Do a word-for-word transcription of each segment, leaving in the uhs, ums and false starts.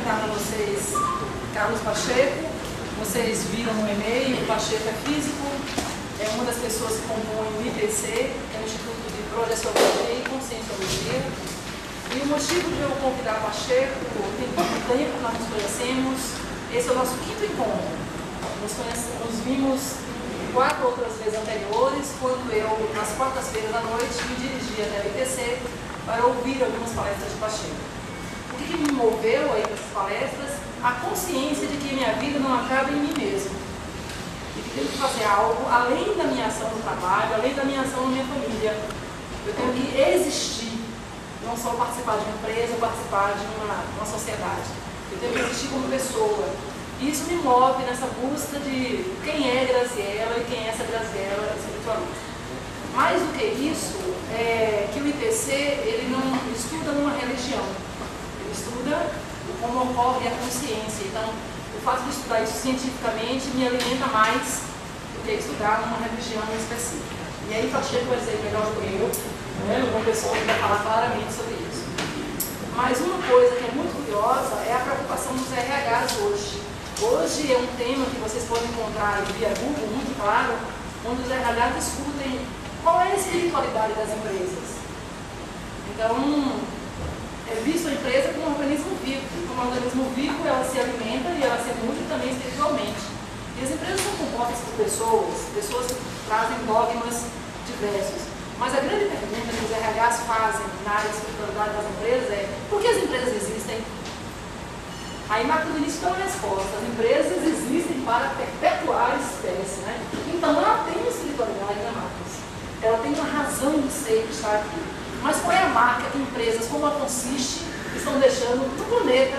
apresentar para vocês Carlos Pacheco. Vocês viram no e-mail, o Pacheco é físico, é uma das pessoas que compõem o I P C, que é o Instituto de Projeciologia e Conscienciologia. E o motivo de eu convidar o Pacheco, tem pouco tempo que nós nos conhecemos, esse é o nosso quinto encontro. Nos, conhecemos, nos vimos quatro outras vezes anteriores, quando eu, nas quartas-feiras à noite, me dirigia até o I P C para ouvir algumas palestras de Pacheco. O que, que me moveu aí para essas palestras? A consciência de que minha vida não acaba em mim mesmo. E que tenho que fazer algo além da minha ação no trabalho, além da minha ação na minha família. Eu tenho que existir, não só participar de uma empresa, participar de uma, uma sociedade. Eu tenho que existir como pessoa. E isso me move nessa busca de quem é Graziella e quem é essa Graziella espiritualista. Mais do que isso, é que o I P C ele não estuda numa religião, ele estuda como ocorre a consciência. Então, o fato de estudar isso cientificamente me alimenta mais do que estudar numa religião específica. E aí, Pacheco vai dizer melhor do que eu, né? Uma pessoa que vai falar claramente sobre isso. Mas uma coisa que é muito curiosa é a preocupação dos R Hs hoje. Hoje é um tema que vocês podem encontrar via Google, muito claro, onde os R Hs discutem qual é a espiritualidade das empresas. Então, é visto a empresa como um organismo vivo. Como um organismo vivo, ela se alimenta e ela se nutre também espiritualmente. E as empresas são compostas por pessoas, pessoas que trazem dogmas diversos. Mas a grande pergunta que os R Hs fazem na área de espiritualidade das empresas é: por que as empresas existem? Aí Marco do início dá uma resposta: as empresas existem para perpetuar a espécie, né? Então ela tem uma espiritualidade, né, Marcos? Ela tem uma razão de ser, de estar aqui. Mas qual é a marca que empresas como a Consiste estão deixando no planeta?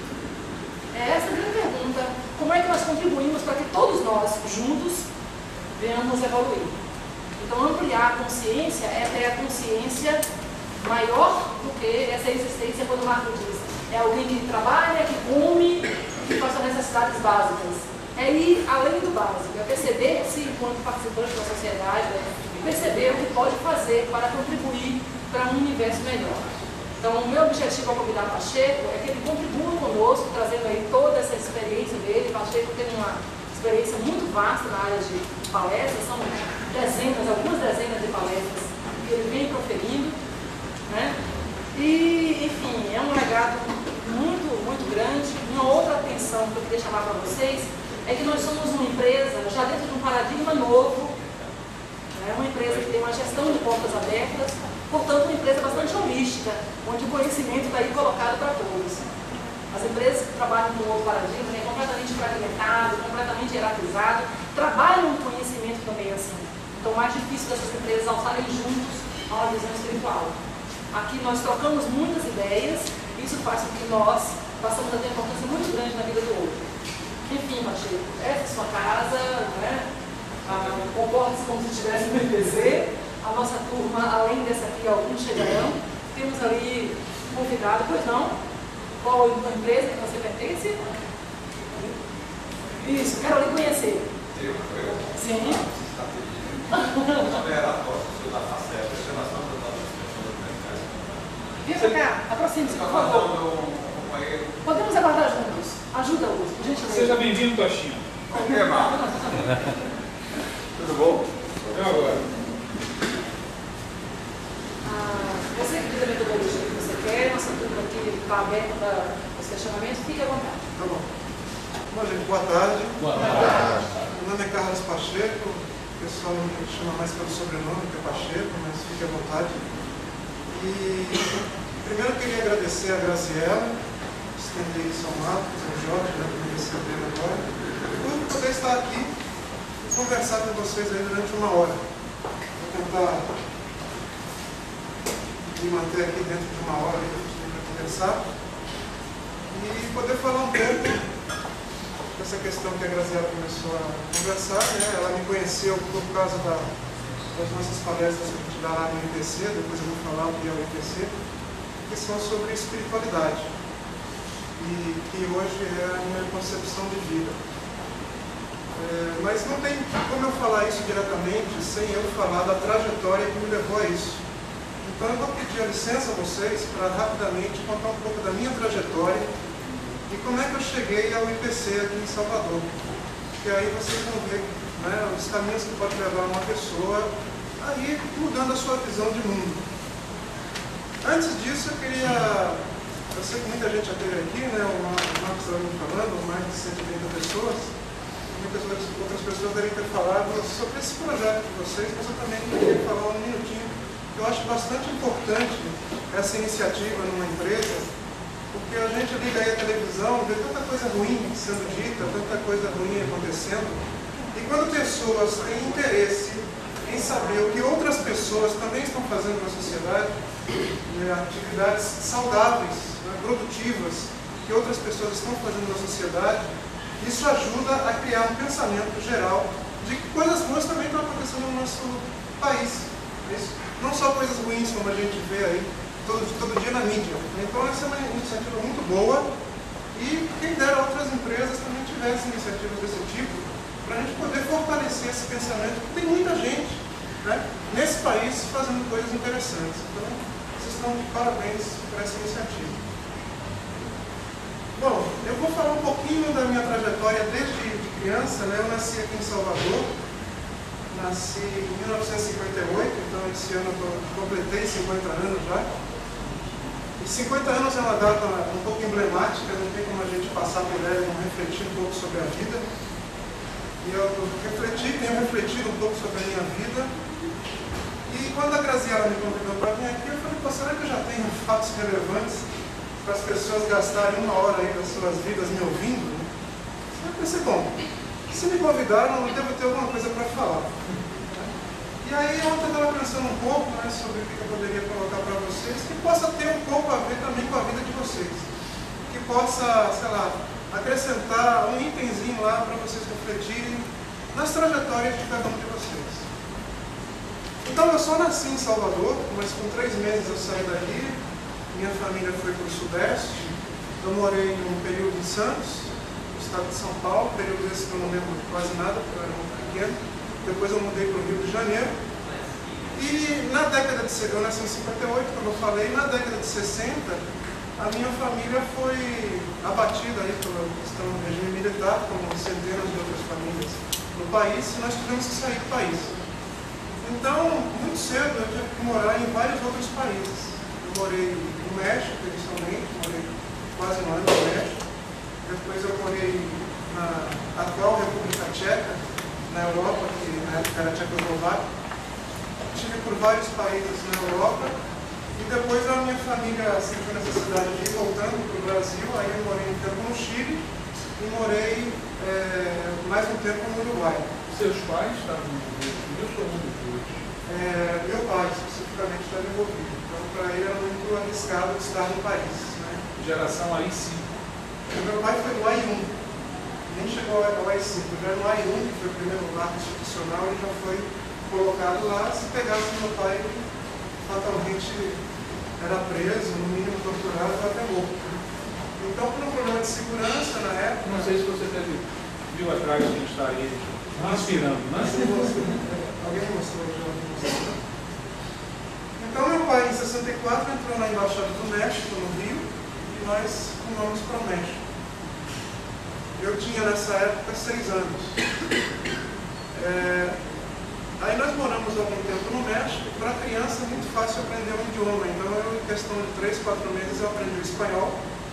É essa a grande pergunta. Como é que nós contribuímos para que todos nós, juntos, venhamos evoluir? Então, ampliar a consciência é ter a consciência maior do que essa existência, quando o Marco diz. É alguém que trabalha, que come, que faz suas necessidades básicas. É ir além do básico, é perceber-se enquanto participante da sociedade, né? E perceber o que pode fazer para contribuir para um universo melhor. Então, o meu objetivo ao convidar o Pacheco é que ele contribua conosco, trazendo aí toda essa experiência dele. O Pacheco tem uma experiência muito vasta na área de palestras, são dezenas, algumas dezenas de palestras que ele vem proferindo, né? E, enfim, é um legado muito, muito grande. Uma outra atenção que eu queria chamar para vocês é que nós somos uma empresa já dentro de um paradigma novo, né? Uma empresa que tem uma gestão de portas abertas, portanto, uma empresa bastante holística, onde o conhecimento está aí colocado para todos. As empresas que trabalham com outro paradigma é completamente fragmentado, completamente hierarquizado, trabalham o conhecimento também assim. Então, mais difícil dessas empresas alçarem juntos a uma visão espiritual. Aqui nós trocamos muitas ideias, e isso faz com que nós passamos a ter uma importância muito grande na vida do outro. Enfim, Pacheco, essa é a sua casa, né? Ah, comporte-se como se estivesse no I P C. A nossa turma, além dessa aqui, alguns chegarão. Temos ali um convidado, pois não? Qual a empresa que você pertence? Isso, quero lhe conhecer. Eu? Sim. Vem pra cá, aproxime-se, por favor. Podemos aguardar juntos. Ajuda-os, por gentileza. Seja bem-vindo, Toshinho. É, mal. Tudo bom? Eu agora. Ah, você que diz a metodologia que você quer, nossa turma aqui está aberta para os questionamentos, fique à vontade. Tá bom. Bom, gente, boa tarde. Boa tarde. Meu nome é Carlos Pacheco, o pessoal me chama mais pelo sobrenome, que é Pacheco, mas fique à vontade. E primeiro eu queria agradecer a Graziella, estender isso ao Marcos, ao Jorge, né, que me receberam agora, por poder estar aqui e conversar com vocês aí durante uma hora. Vou tentar me manter aqui dentro de uma hora para conversar e poder falar um pouco dessa questão que a Graziella começou a conversar, né? Ela me conheceu por causa da, das nossas palestras que a gente dá lá no I P C, depois eu vou falar o que é o I P C, que são sobre espiritualidade e que hoje é a minha concepção de vida. É, mas não tem como eu falar isso diretamente sem eu falar da trajetória que me levou a isso. Então eu vou pedir a licença a vocês para rapidamente contar um pouco da minha trajetória e como é que eu cheguei ao I P C aqui em Salvador. Que aí vocês vão ver, né, os caminhos que pode levar uma pessoa a ir mudando a sua visão de mundo. Antes disso, eu queria... Eu sei que muita gente já esteve aqui, né, o Marcos estava me falando, mais de cento e trinta pessoas. Muitas outras pessoas devem ter falado sobre esse projeto de vocês, mas eu também queria falar um minutinho. Eu acho bastante importante essa iniciativa numa empresa, porque a gente liga aí a televisão, vê tanta coisa ruim sendo dita, tanta coisa ruim acontecendo, e quando pessoas têm interesse em saber o que outras pessoas também estão fazendo na sociedade, né, atividades saudáveis, né, produtivas, que outras pessoas estão fazendo na sociedade, isso ajuda a criar um pensamento geral de que coisas boas também estão acontecendo no nosso país. Isso. Não só coisas ruins, como a gente vê aí todo, todo dia na mídia. Então essa é uma iniciativa muito boa e quem dera outras empresas também tivessem iniciativas desse tipo para a gente poder fortalecer esse pensamento, porque tem muita gente, né, nesse país fazendo coisas interessantes. Então vocês estão de parabéns por essa iniciativa. Bom, eu vou falar um pouquinho da minha trajetória desde de criança, né? Eu nasci aqui em Salvador, nasci em mil novecentos e cinquenta e oito, então esse ano eu completei cinquenta anos já. E cinquenta anos é uma data um pouco emblemática, não tem como a gente passar por ela e não refletir um pouco sobre a vida. E eu refleti, tenho refletido um pouco sobre a minha vida. E quando a Graziela me convidou para vir aqui, eu falei, pô, será que eu já tenho fatos relevantes para as pessoas gastarem uma hora aí das suas vidas me ouvindo? Eu pensei, bom, se me convidaram, eu devo ter alguma coisa para falar. E aí ontem eu estava pensando um pouco, né, sobre o que eu poderia colocar para vocês, que possa ter um pouco a ver também com a vida de vocês. Que possa, sei lá, acrescentar um itemzinho lá para vocês refletirem nas trajetórias de cada um de vocês. Então eu só nasci em Salvador, mas com três meses eu saí daqui. Minha família foi para o Sudeste, eu morei um período em Santos, no estado de São Paulo, período esse que eu não lembro quase nada, porque eu era muito pequeno. Depois eu mudei para o Rio de Janeiro. E na década de... eu nasci em cinquenta e oito, como eu falei, na década de sessenta, a minha família foi abatida aí pela questão do regime militar, como centenas de outras famílias no país, e nós tivemos que sair do país. Então, muito cedo, eu tive que morar em vários outros países. Eu morei no México, inicialmente, morei quase um ano no México. Depois eu morei na atual República Tcheca, na Europa, que na época era Tchecoslováquia. Estive por vários países na Europa. E depois a minha família sentiu necessidade de ir voltando para o Brasil. Aí eu morei um tempo no Chile e morei é, mais um tempo no Uruguai. Seus pais estavam envolvidos ou um depois? É, meu pai, especificamente, estava envolvido. Então, para ele era muito arriscado estar no país. Né? Geração A I cinco. O meu pai foi do A I um. Nem chegou ao A I cinco. Já no A I um, que foi o primeiro marco institucional, ele já foi colocado lá. Se pegasse meu pai, ele fatalmente era preso, no mínimo torturado ou até morto. Então, por um problema de segurança na época... Não sei se você teve, viu atrás quem está aí inspirando, né? Alguém mostrou já? Então, meu pai, em sessenta e quatro, entrou na Embaixada do México, no Rio, e nós rumamos para o México. Eu tinha, nessa época, seis anos. É... Aí nós moramos algum tempo no México. Para criança é muito fácil aprender um idioma. Então, eu, em questão de três, quatro meses, eu aprendi o espanhol.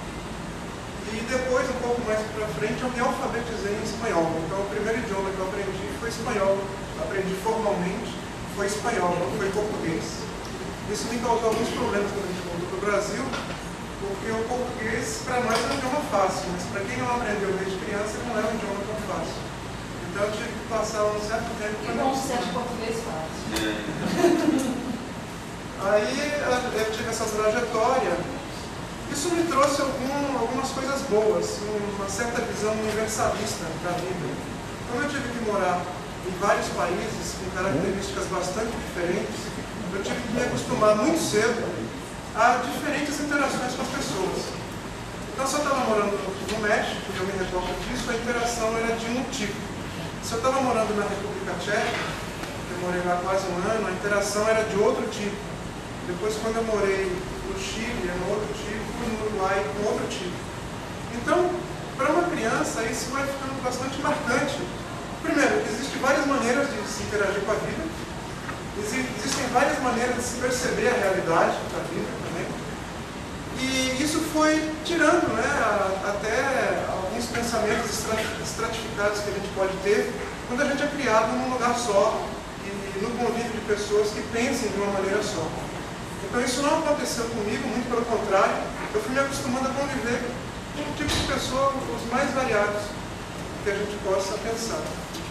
E depois, um pouco mais para frente, eu me alfabetizei em espanhol. Então, o primeiro idioma que eu aprendi foi espanhol. Eu aprendi formalmente, foi espanhol, não foi português. Isso me causou alguns problemas quando a gente voltou para o Brasil, porque o português, para nós, é um idioma fácil, mas para quem não aprendeu desde criança, não é um idioma tão fácil. Então, eu tive que passar um certo tempo para não ser português fácil. Aí, eu tive essa trajetória. Isso me trouxe algum, algumas coisas boas, uma certa visão universalista da vida. Como eu tive que morar em vários países com características bastante diferentes, eu tive que me acostumar muito cedo a diferentes interações com as pessoas. Então, se eu estava morando no México, e eu me recordo disso, a interação era de um tipo. Se eu estava morando na República Tcheca, eu morei lá quase um ano, a interação era de outro tipo. Depois, quando eu morei no Chile, era um outro tipo, no Uruguai, um outro tipo. Então, para uma criança, isso vai ficando bastante marcante. Primeiro, existem várias maneiras de se interagir com a vida, existem várias maneiras de se perceber a realidade da vida também, e isso foi tirando, né, até alguns pensamentos estratificados que a gente pode ter quando a gente é criado num lugar só e no convívio de pessoas que pensem de uma maneira só. Então isso não aconteceu comigo, muito pelo contrário, eu fui me acostumando a conviver com um tipo de pessoa, os mais variados que a gente possa pensar.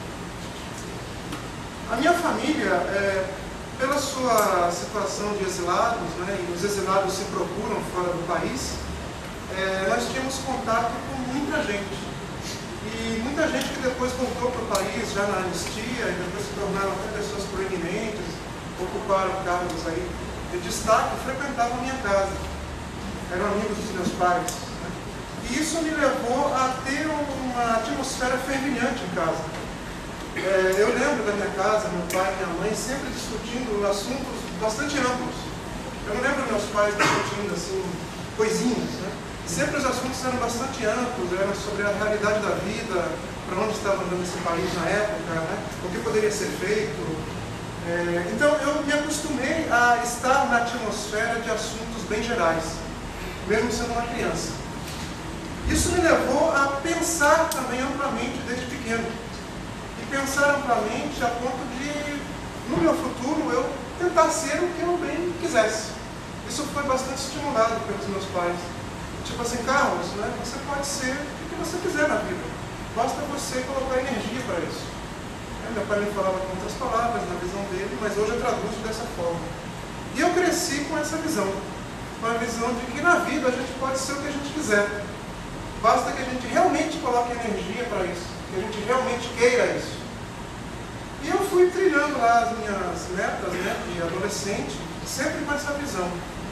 A minha família, é, pela sua situação de exilados, né, e os exilados se procuram fora do país, é, nós tínhamos contato com muita gente. E muita gente que depois voltou para o país, já na anistia, e depois se tornaram até pessoas proeminentes, ocuparam cargos aí de destaque, frequentavam a minha casa. Eram amigos dos meus pais. Né? E isso me levou a ter uma atmosfera fervilhante em casa. É, eu lembro da minha casa, meu pai e minha mãe sempre discutindo assuntos bastante amplos. Eu não lembro meus pais discutindo assim, coisinhas, né? Sempre os assuntos eram bastante amplos, eram sobre a realidade da vida, para onde estava andando esse país na época, né? O que poderia ser feito. É, então eu me acostumei a estar na atmosfera de assuntos bem gerais, mesmo sendo uma criança. Isso me levou a pensar também amplamente desde pequeno. Pensar amplamente a ponto de, no meu futuro, eu tentar ser o que eu bem quisesse. Isso foi bastante estimulado pelos meus pais. Tipo assim, Carlos, né, você pode ser o que você quiser na vida. Basta você colocar energia para isso. É, meu pai me falava com outras palavras, na visão dele, mas hoje eu traduzo dessa forma. E eu cresci com essa visão. Com a visão de que na vida a gente pode ser o que a gente quiser. Basta que a gente realmente coloque energia para isso. Que a gente realmente queira isso. E eu fui trilhando lá as minhas metas, né, de adolescente, sempre com essa visão.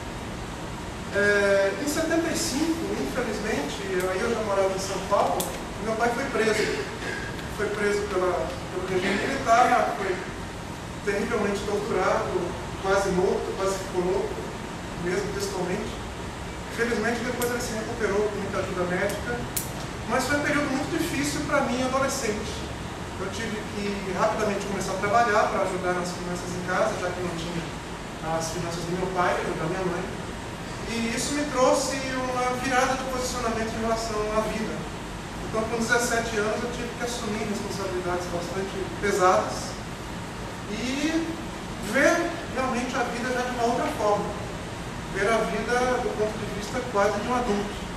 É, em setenta e cinco, infelizmente, eu, aí eu já morava em São Paulo, e meu pai foi preso. Foi preso pela, pelo regime militar, foi terrivelmente torturado, quase morto, quase ficou louco, mesmo textualmente. Felizmente depois ele se recuperou com muita ajuda médica. Mas foi um período muito difícil para mim, adolescente. Eu tive que rapidamente começar a trabalhar para ajudar nas finanças em casa, já que não tinha as finanças do meu pai ou da minha mãe. E isso me trouxe uma virada de posicionamento em relação à vida. Então, com dezessete anos, eu tive que assumir responsabilidades bastante pesadas e ver realmente a vida já de uma outra forma. Ver a vida do ponto de vista quase de um adulto.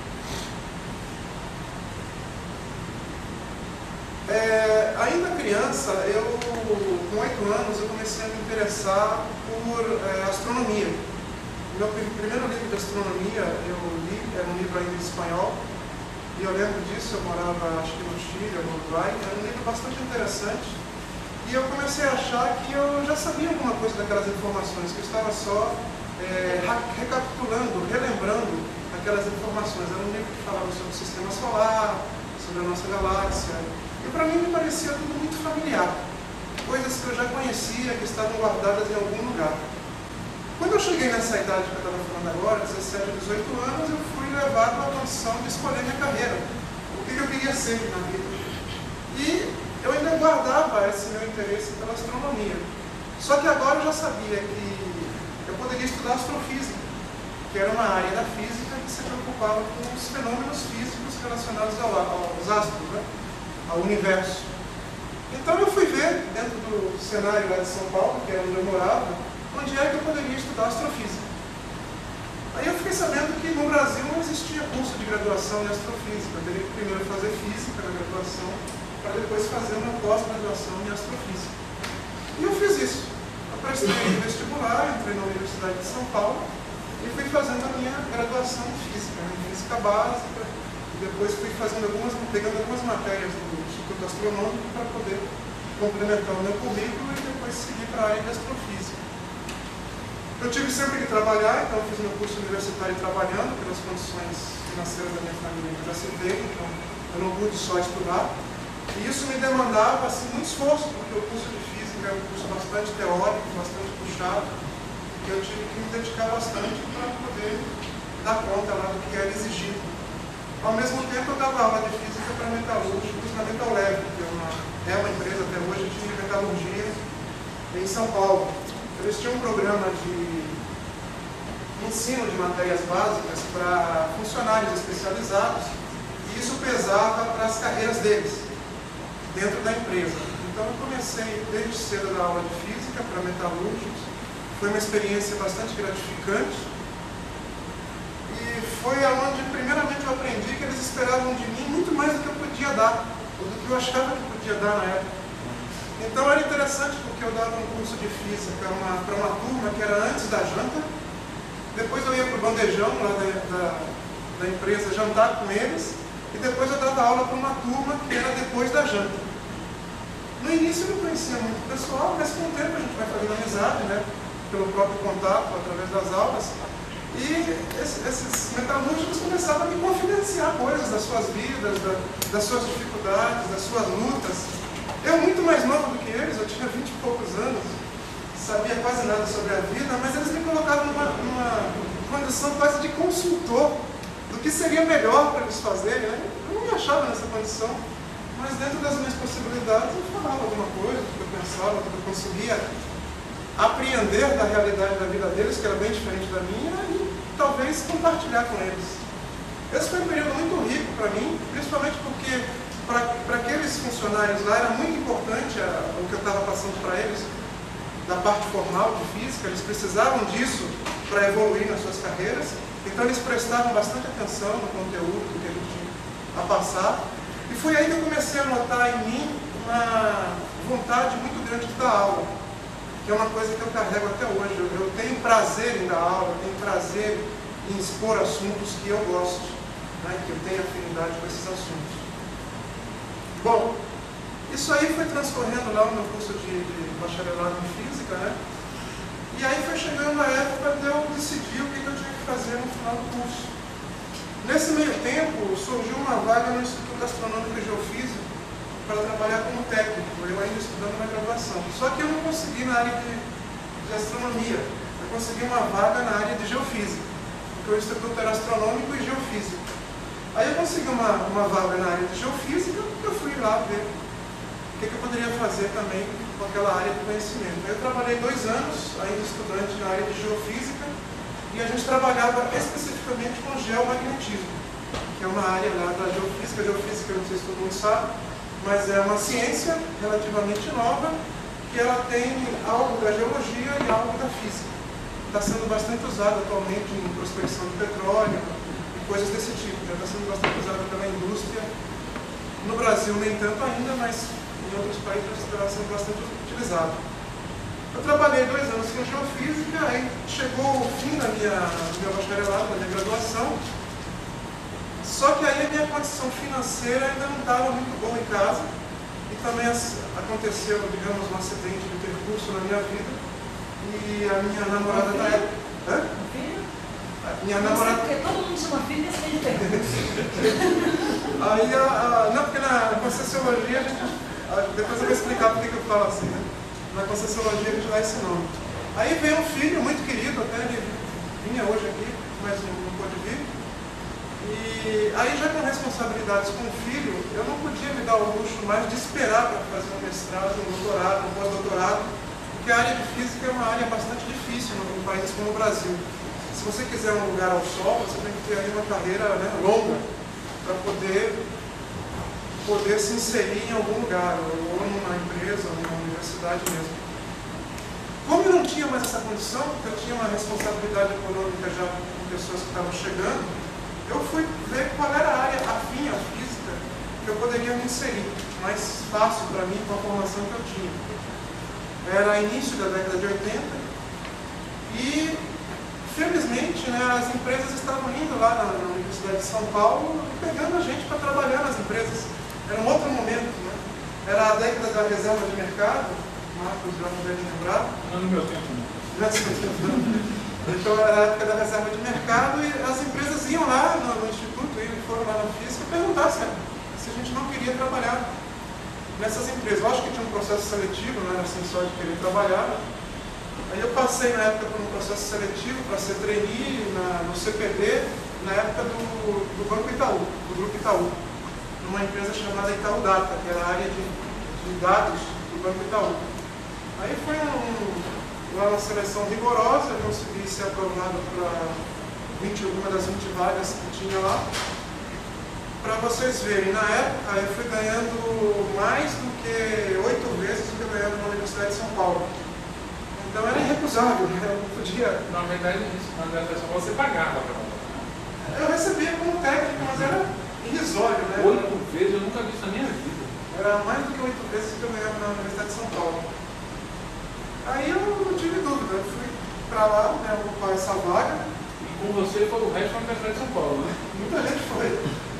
É, ainda criança, eu, com oito anos, eu comecei a me interessar por é, astronomia. Meu primeiro livro de astronomia eu li, era um livro ainda em espanhol, e eu lembro disso, eu morava, acho que no Chile, no Uruguai, era um livro bastante interessante, e eu comecei a achar que eu já sabia alguma coisa daquelas informações, que eu estava só é, recapitulando, relembrando aquelas informações. Era um livro que falava sobre o sistema solar, sobre a nossa galáxia. E para mim me parecia tudo muito familiar. Coisas que eu já conhecia, que estavam guardadas em algum lugar. Quando eu cheguei nessa idade que eu estava falando agora, dezessete, dezoito anos, eu fui levado à condição de escolher minha carreira. O que eu queria ser na vida. E eu ainda guardava esse meu interesse pela astronomia. Só que agora eu já sabia que eu poderia estudar astrofísica, que era uma área da física que se preocupava com os fenômenos físicos relacionados aos astros, né? Ao universo. Então eu fui ver, dentro do cenário lá de São Paulo, que era onde eu morava, onde é que eu poderia estudar astrofísica. Aí eu fiquei sabendo que no Brasil não existia curso de graduação em astrofísica. Eu teria que primeiro fazer física na graduação, para depois fazer uma pós-graduação em astrofísica. E eu fiz isso. Eu prestei o vestibular, entrei na Universidade de São Paulo e fui fazendo a minha graduação em física, em física básica. Depois fui fazendo algumas, pegando algumas matérias do Instituto Astronômico para poder complementar o meu currículo e depois seguir para a área de astrofísica. Eu tive sempre que trabalhar, então eu fiz meu curso universitário trabalhando, pelas condições financeiras da minha família que eu já citei, então eu não pude só estudar. E isso me demandava assim, muito esforço, porque o curso de física é um curso bastante teórico, bastante puxado, e eu tive que me dedicar bastante para poder dar conta lá do que era exigido. Ao mesmo tempo, eu dava aula de física para metalúrgicos na Metal Leve, que é uma, é uma empresa até hoje de metalurgia em São Paulo. Eles tinham um programa de ensino de matérias básicas para funcionários especializados e isso pesava para as carreiras deles, dentro da empresa. Então eu comecei desde cedo a dar aula de física para metalúrgicos, foi uma experiência bastante gratificante e foi aonde primeiramente eu aprendi que eles esperavam de mim muito mais do que eu podia dar, ou do que eu achava que podia dar na época. Então era interessante porque eu dava um curso de física para uma, para uma turma que era antes da janta, depois eu ia para o bandejão lá da, da, da empresa jantar com eles, e depois eu dava aula para uma turma que era depois da janta. No início eu não conhecia muito o pessoal, mas com o tempo a gente vai fazendo amizade, né, pelo próprio contato, através das aulas, e esses, esses metalúrgicos começavam a me confidenciar coisas das suas vidas, da, das suas dificuldades, das suas lutas. Eu, muito mais novo do que eles, eu tinha vinte e poucos anos, sabia quase nada sobre a vida, mas eles me colocavam numa, numa condição quase de consultor do que seria melhor para eles fazerem. Eu não me achava nessa condição, mas dentro das minhas possibilidades eu falava alguma coisa, do que eu pensava, do que eu conseguia apreender da realidade da vida deles, que era bem diferente da minha, e talvez compartilhar com eles. Esse foi um período muito rico para mim, principalmente porque para aqueles funcionários lá era muito importante a, o que eu estava passando para eles, da parte formal de física, eles precisavam disso para evoluir nas suas carreiras, então eles prestavam bastante atenção no conteúdo que a gente tinha a passar, e foi aí que eu comecei a notar em mim uma vontade muito grande de dar aula, que é uma coisa que eu carrego até hoje. Eu, eu tenho prazer em dar aula, eu tenho prazer em expor assuntos que eu gosto, né, que eu tenho afinidade com esses assuntos. Bom, isso aí foi transcorrendo lá no meu curso de, de bacharelado em física, né? E aí foi chegando a época de eu decidir o que eu tinha que fazer no final do curso. Nesse meio tempo, surgiu uma vaga no Instituto Astronômico e Geofísico para trabalhar como técnico, eu ainda estudando na graduação. Só que eu não consegui na área de, de astronomia, eu consegui uma vaga na área de geofísica, porque o Instituto era astronômico e geofísico. Aí eu consegui uma, uma vaga na área de geofísica, eu fui lá ver o que, que eu poderia fazer também com aquela área de conhecimento. Eu trabalhei dois anos, ainda estudante na área de geofísica, e a gente trabalhava especificamente com geomagnetismo, que é uma área lá da geofísica. Geofísica, eu não sei se todo mundo sabe, mas é uma ciência relativamente nova, que ela tem algo da geologia e algo da física. Está sendo bastante usada atualmente em prospecção de petróleo, coisas desse tipo, já está sendo bastante usada pela indústria. No Brasil nem tanto ainda, mas em outros países está sendo bastante utilizado. Eu trabalhei dois anos com geofísica, aí chegou o fim da minha, do meu bacharelado, da minha graduação, só que aí a minha condição financeira ainda não estava muito boa em casa, e também aconteceu, digamos, um acidente de percurso na minha vida, e a minha namorada na época... Hã? Minha namorada... Porque todo mundo chama filho desse meio tempo. Aí, a, a, não, porque na Conscienciologia, a gente, a, depois eu vou explicar por que eu falo assim, né? Na Conscienciologia a gente dá esse nome. Aí veio um filho muito querido, até ele vinha hoje aqui, mas não, não pôde vir. E aí, já com responsabilidades com o filho, eu não podia me dar o luxo mais de esperar para fazer um mestrado, um doutorado, um pós-doutorado, porque a área de física é uma área bastante difícil num país como o Brasil. Se você quiser um lugar ao sol, você tem que ter aí uma carreira, né, longa para poder, poder se inserir em algum lugar, ou numa empresa, ou numa universidade mesmo. Como eu não tinha mais essa condição, porque eu tinha uma responsabilidade econômica já com pessoas que estavam chegando, eu fui ver qual era a área afim à física que eu poderia me inserir, mais fácil para mim com a formação que eu tinha. Era início da década de oitenta e, felizmente, né, as empresas estavam indo lá na, na Universidade de São Paulo e pegando a gente para trabalhar nas empresas. Era um outro momento, né? Era a década da reserva de mercado, Marcos já não deve lembrar. Não no meu tempo, não. Então era a época da reserva de mercado e as empresas iam lá no, no Instituto, e foram lá na física perguntar se, se a gente não queria trabalhar nessas empresas. Eu acho que tinha um processo seletivo, não era assim só de querer trabalhar. Aí eu passei na época por um processo seletivo para ser trainee na, no C P D, na época do, do Banco Itaú, do Grupo Itaú, numa empresa chamada Itaú Data, que era a área de, de dados do Banco Itaú. Aí foi um, uma seleção rigorosa, eu consegui ser aprovado para uma das vinte vagas que tinha lá. Para vocês verem, na época eu fui ganhando mais do que oito vezes o que eu ganhava na Universidade de São Paulo. Então era irrecusável, né? Eu não podia... Na verdade, na Universidade de São Paulo você pagava para Eu recebia como técnico, mas era irrisório, né? Oito vezes eu nunca vi isso na minha vida. Era mais do que oito vezes que eu ganhava na Universidade de São Paulo. Aí eu não tive dúvida, eu fui para lá, né, ocupar essa vaga. E com você foi o resto da Universidade de São Paulo, né? Muita gente foi.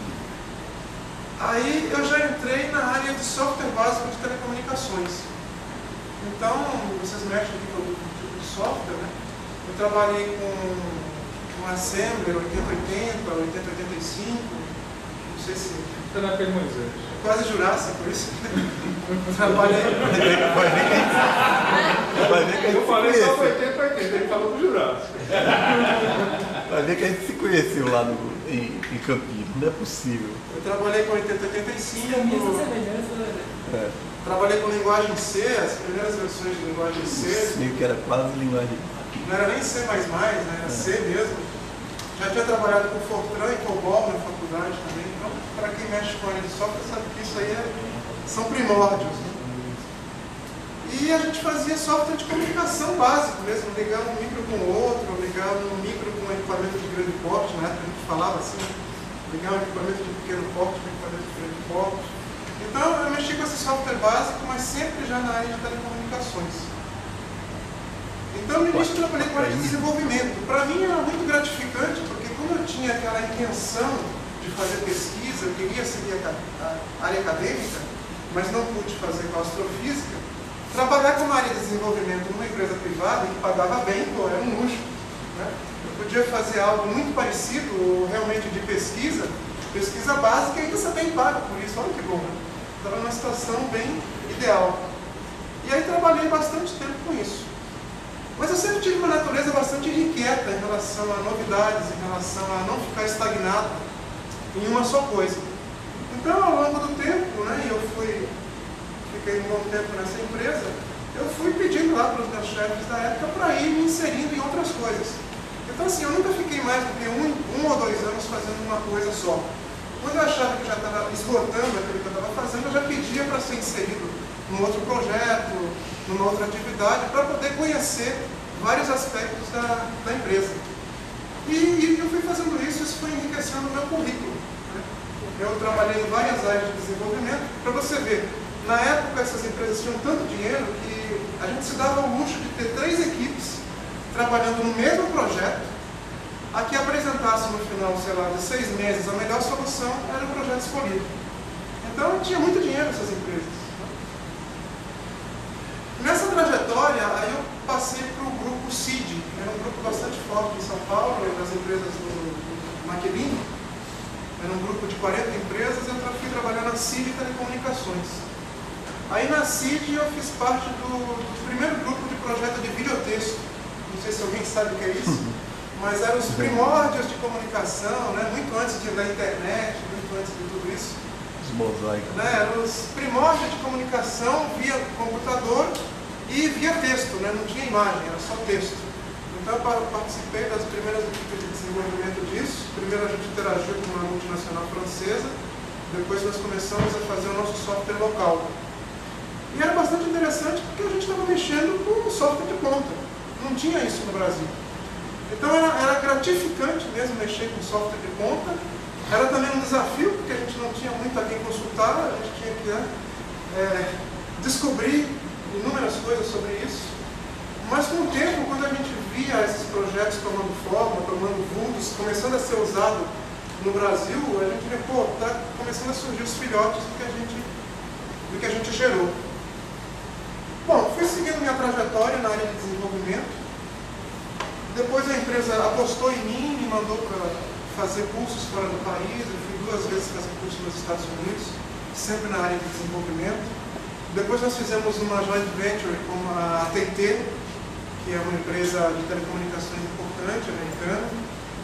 Aí eu já entrei na área de software básico de telecomunicações. Então, vocês mexem aqui com o tipo de software, né? Eu trabalhei com, com Assembler oitenta oitenta, oitenta oitenta e cinco, não sei se... Você não é pelo Moisés. Quase Jurássico, por isso. Eu trabalhei... Vai ver que a gente Eu falei se só conheceu. oitenta oitenta, ele falou do Jurássico. Vai ver que a gente se conheceu lá no, em, em Campinas, não é possível. Eu trabalhei com oitenta oitenta e cinco... Camisa semelhança, né? É. Trabalhei com linguagem C, as primeiras versões de linguagem C. Sim, que era quase linguagem. Não era nem C mais mais, né? Era C mesmo. Já tinha trabalhado com Fortran e COBOL na faculdade também. Então, para quem mexe com a área de software, sabe que isso aí é, são primórdios. Né? E a gente fazia software de comunicação básico mesmo, ligar um micro com o outro, ligar um micro com um equipamento de grande porte, na época a gente falava assim, ligar um equipamento de pequeno porte com um equipamento de grande porte. Então eu mexi com esse software básico, mas sempre já na área de telecomunicações. Então no início eu trabalhei com a área de desenvolvimento. Para mim era muito gratificante, porque como eu tinha aquela intenção de fazer pesquisa, eu queria seguir a, a área acadêmica, mas não pude fazer com a astrofísica, trabalhar com uma área de desenvolvimento numa empresa privada que pagava bem, pô, era um luxo. Né? Eu podia fazer algo muito parecido, ou realmente de pesquisa, pesquisa básica, e ainda você bem pago por isso, olha que bom. Né? Estava numa situação bem ideal. E aí trabalhei bastante tempo com isso. Mas eu sempre tive uma natureza bastante inquieta em relação a novidades, em relação a não ficar estagnado em uma só coisa. Então, ao longo do tempo, né, eu fui, fiquei um bom tempo nessa empresa, eu fui pedindo lá para os meus chefes da época para ir me inserindo em outras coisas. Então, assim, eu nunca fiquei mais do que um, um ou dois anos fazendo uma coisa só. Quando eu achava que já estava esgotando aquilo que eu estava fazendo, eu já pedia para ser inserido num outro projeto, numa outra atividade, para poder conhecer vários aspectos da, da empresa. E, e eu fui fazendo isso, isso foi enriquecendo o meu currículo. Né? Eu trabalhei em várias áreas de desenvolvimento. Para você ver, na época essas empresas tinham tanto dinheiro que a gente se dava o luxo de ter três equipes trabalhando no mesmo projeto. A que apresentasse no final, sei lá, de seis meses a melhor solução era o projeto escolhido. Então tinha muito dinheiro essas empresas. Nessa trajetória, aí eu passei para o grupo C I D, que era um grupo bastante forte em São Paulo, das empresas do, do Maquilinho. Era um grupo de quarenta empresas, eu fui trabalhar na C I D Telecomunicações. Aí na C I D eu fiz parte do, do primeiro grupo de projeto de videotexto. Não sei se alguém sabe o que é isso, mas eram os primórdios de comunicação, né? Muito antes de, da internet, muito antes de tudo isso. Os mosaicos. Né? Eram os primórdios de comunicação via computador e via texto, né? Não tinha imagem, era só texto. Então eu participei das primeiras equipes de desenvolvimento disso. Primeiro a gente interagiu com uma multinacional francesa, depois nós começamos a fazer o nosso software local. E era bastante interessante porque a gente estava mexendo com software de ponta. Não tinha isso no Brasil. Então era, era gratificante mesmo mexer com software de ponta. Era também um desafio, porque a gente não tinha muito a quem consultar, a gente tinha que né, é, descobrir inúmeras coisas sobre isso. Mas com o tempo, quando a gente via esses projetos tomando forma, tomando vultos, começando a ser usado no Brasil, a gente vê, pô, está começando a surgir os filhotes do que a gente, do que a gente gerou. Bom, fui seguindo minha trajetória na área de desenvolvimento. Depois a empresa apostou em mim, me mandou para fazer cursos fora do país. Eu fui duas vezes fazer curso nos Estados Unidos, sempre na área de desenvolvimento. Depois nós fizemos uma joint venture com a A T e T, que é uma empresa de telecomunicações importante, americana.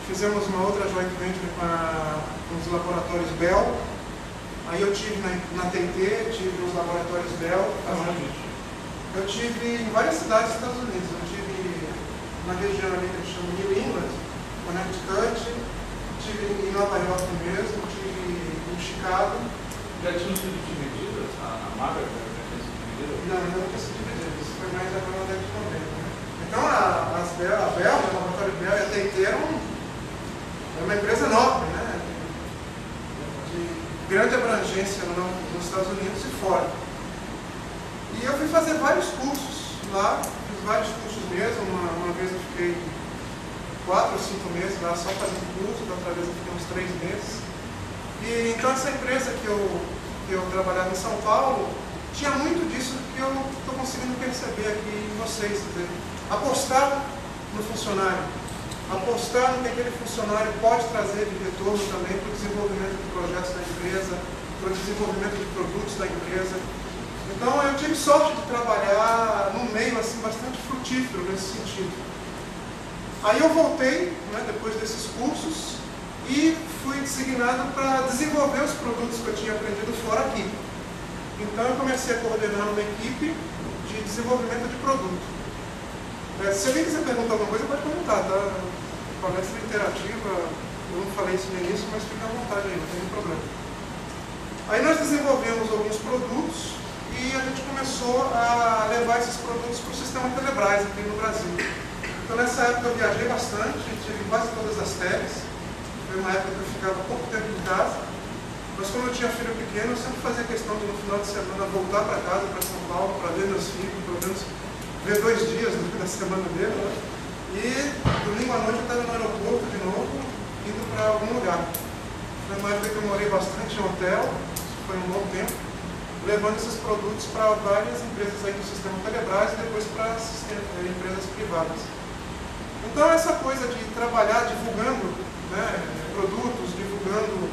fizemos uma outra joint venture com, a, com os laboratórios Bell. Aí eu tive na, na T T, tive os laboratórios Bell. Eu tive em várias cidades dos Estados Unidos. Eu tive na região ali que chama New England, Connecticut, tive em Nova York mesmo, tive em Chicago. Já tinha sido dividido? A, a marca já tinha sido dividida? Não, não tinha sido dividido. Isso foi mais agora na década de noventa. Né? Então a, as Bell, a Bell, o laboratório Bell e a T T eram é uma empresa enorme, né? De grande abrangência no, nos Estados Unidos e fora. E eu fui fazer vários cursos lá, fiz vários cursos mesmo. Uma, uma vez eu fiquei quatro ou cinco meses lá só fazendo curso, da outra vez eu fiquei uns três meses. E então essa empresa que eu, que eu trabalhava em São Paulo tinha muito disso que eu estou conseguindo perceber aqui em vocês. Quer dizer, apostar no funcionário, apostar no que aquele funcionário pode trazer de retorno também para o desenvolvimento de projetos da empresa, para o desenvolvimento de produtos da empresa. Então eu tive sorte de trabalhar num meio assim, bastante frutífero nesse sentido. Aí eu voltei, né, depois desses cursos, e fui designado para desenvolver os produtos que eu tinha aprendido fora aqui. Então eu comecei a coordenar uma equipe de desenvolvimento de produto. É, se alguém quiser perguntar alguma coisa, pode perguntar, tá? Palestra interativa, eu não falei isso no início, mas fica à vontade aí, não tem nenhum problema. Aí nós desenvolvemos alguns produtos e a gente começou a levar esses produtos para o sistema Telebrás aqui no Brasil. Então nessa época eu viajei bastante, tive quase todas as férias. Foi uma época que eu ficava pouco tempo em casa, mas como eu tinha filho pequeno, eu sempre fazia questão de no final de semana voltar para casa, para São Paulo, para ver meus filhos, pelo menos ver dois dias da semana dele, né? E domingo à noite eu estava no aeroporto de novo, indo para algum lugar. Foi uma época que eu morei bastante em hotel, foi um bom tempo, levando esses produtos para várias empresas aí do sistema Telebrás e depois para empresas privadas. Então essa coisa de trabalhar divulgando, né, produtos, divulgando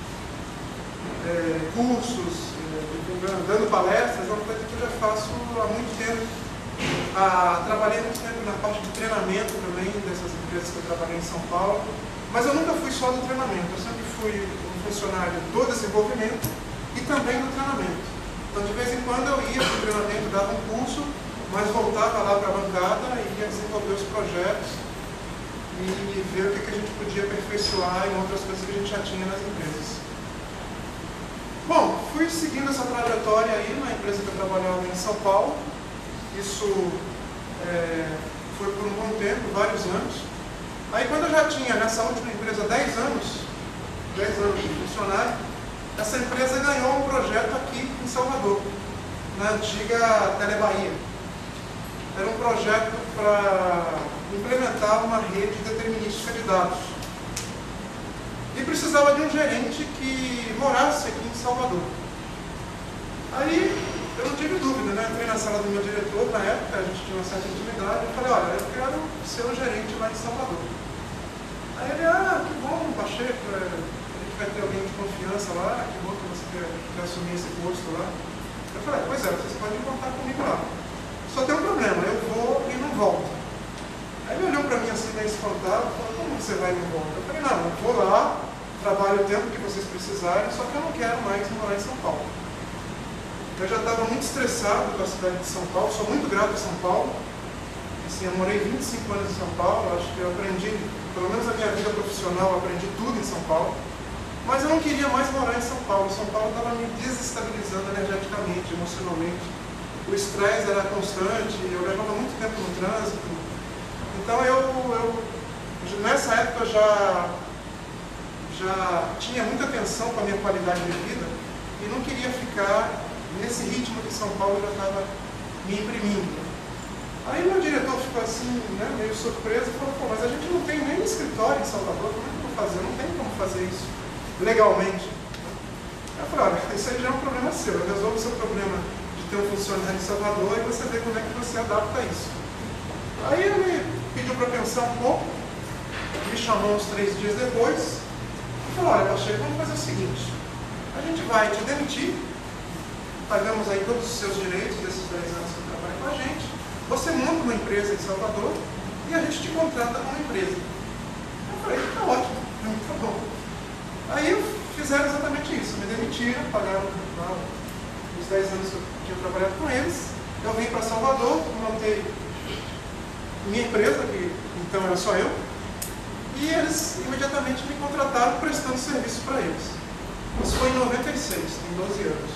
é, cursos, é, divulgando, dando palestras, é uma coisa que eu já faço há muito tempo. Ah, trabalhei muito tempo na parte de treinamento também dessas empresas que eu trabalhei em São Paulo, mas eu nunca fui só do treinamento, eu sempre fui um funcionário do desenvolvimento e também do treinamento. Então de vez em quando eu ia para o treinamento, dava um curso, mas voltava lá para a bancada e ia desenvolver os projetos e ver o que, que a gente podia aperfeiçoar em outras coisas que a gente já tinha nas empresas. Bom, fui seguindo essa trajetória aí na empresa que eu trabalhava em São Paulo. Isso é, foi por um bom tempo, vários anos. Aí quando eu já tinha nessa última empresa dez anos, dez anos de funcionário, essa empresa ganhou um projeto aqui em Salvador, na antiga Telebahia. Era um projeto para implementar uma rede determinística de dados. E precisava de um gerente que morasse aqui em Salvador. Aí eu não tive dúvida, né? Entrei na sala do meu diretor, na época, a gente tinha uma certa intimidade, eu falei, olha, eu quero ser o gerente lá em Salvador. Aí ele, ah, que bom, Pacheco, a gente vai ter alguém de confiança lá, que bom que você quer, quer assumir esse posto lá. Eu falei, pois é, vocês podem contar comigo lá. Só tem um problema, eu vou e não volto. Aí ele olhou para mim assim, meio espantado, falou, como você vai e não volta? Eu falei, não, eu vou lá, trabalho o tempo que vocês precisarem, só que eu não quero mais morar em São Paulo. Eu já estava muito estressado com a cidade de São Paulo, sou muito grato a São Paulo. Assim, eu morei vinte e cinco anos em São Paulo, acho que eu aprendi, pelo menos a minha vida profissional, eu aprendi tudo em São Paulo. Mas eu não queria mais morar em São Paulo. São Paulo estava me desestabilizando energeticamente, emocionalmente. O estresse era constante, eu levava muito tempo no trânsito. Então eu, eu nessa época eu já, já tinha muita tensão com a minha qualidade de vida e não queria ficar nesse ritmo que São Paulo já estava me imprimindo. Aí meu diretor ficou assim, né, meio surpreso e falou, pô, mas a gente não tem nem escritório em Salvador, como é que eu vou fazer? Não tem como fazer isso legalmente. Eu falei, olha, isso aí já é um problema seu, eu resolvo o seu problema de ter um funcionário em Salvador e você vê como é que você adapta isso. Aí ele pediu para pensar um pouco, me chamou uns três dias depois e falou, olha, Pacheco, vamos fazer o seguinte, a gente vai te demitir, pagamos aí todos os seus direitos desses dez anos que você trabalha com a gente, você monta uma empresa em Salvador e a gente te contrata como empresa. Eu falei, tá ótimo, tá bom. Aí fizeram exatamente isso, me demitiram, pagaram lá, os dez anos que eu tinha trabalhado com eles. Eu vim para Salvador, montei minha empresa, que então era só eu, e eles imediatamente me contrataram prestando serviço para eles. Isso foi em noventa e seis, tem doze anos.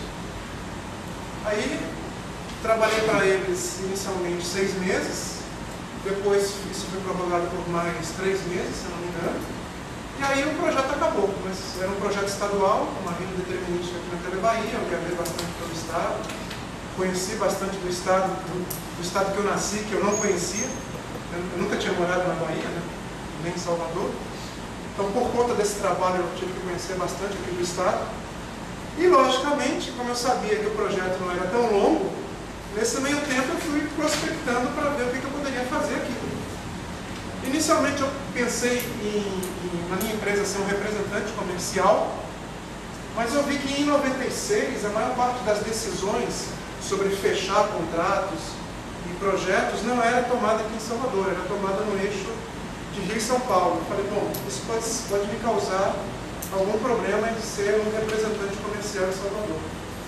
Aí trabalhei para eles inicialmente seis meses, depois isso foi prorrogado por mais três meses, se não me engano, e aí o projeto acabou. Mas era um projeto estadual, uma rede determinística aqui na Telebahia, eu viajei bastante pelo estado, conheci bastante do estado, do, do estado que eu nasci, que eu não conhecia. Eu nunca tinha morado na Bahia, né? Nem em Salvador. Então, por conta desse trabalho, eu tive que conhecer bastante aqui do estado. E, logicamente, como eu sabia que o projeto não era tão longo, nesse meio tempo eu fui prospectando para ver o que eu poderia fazer aqui. Inicialmente, eu pensei em, em, na minha empresa ser um representante comercial, mas eu vi que em noventa e seis, a maior parte das decisões sobre fechar contratos e projetos não era tomada aqui em Salvador, era tomada no eixo de Rio e São Paulo. Eu falei, bom, isso pode, pode me causar algum problema de ser um representante comercial em Salvador.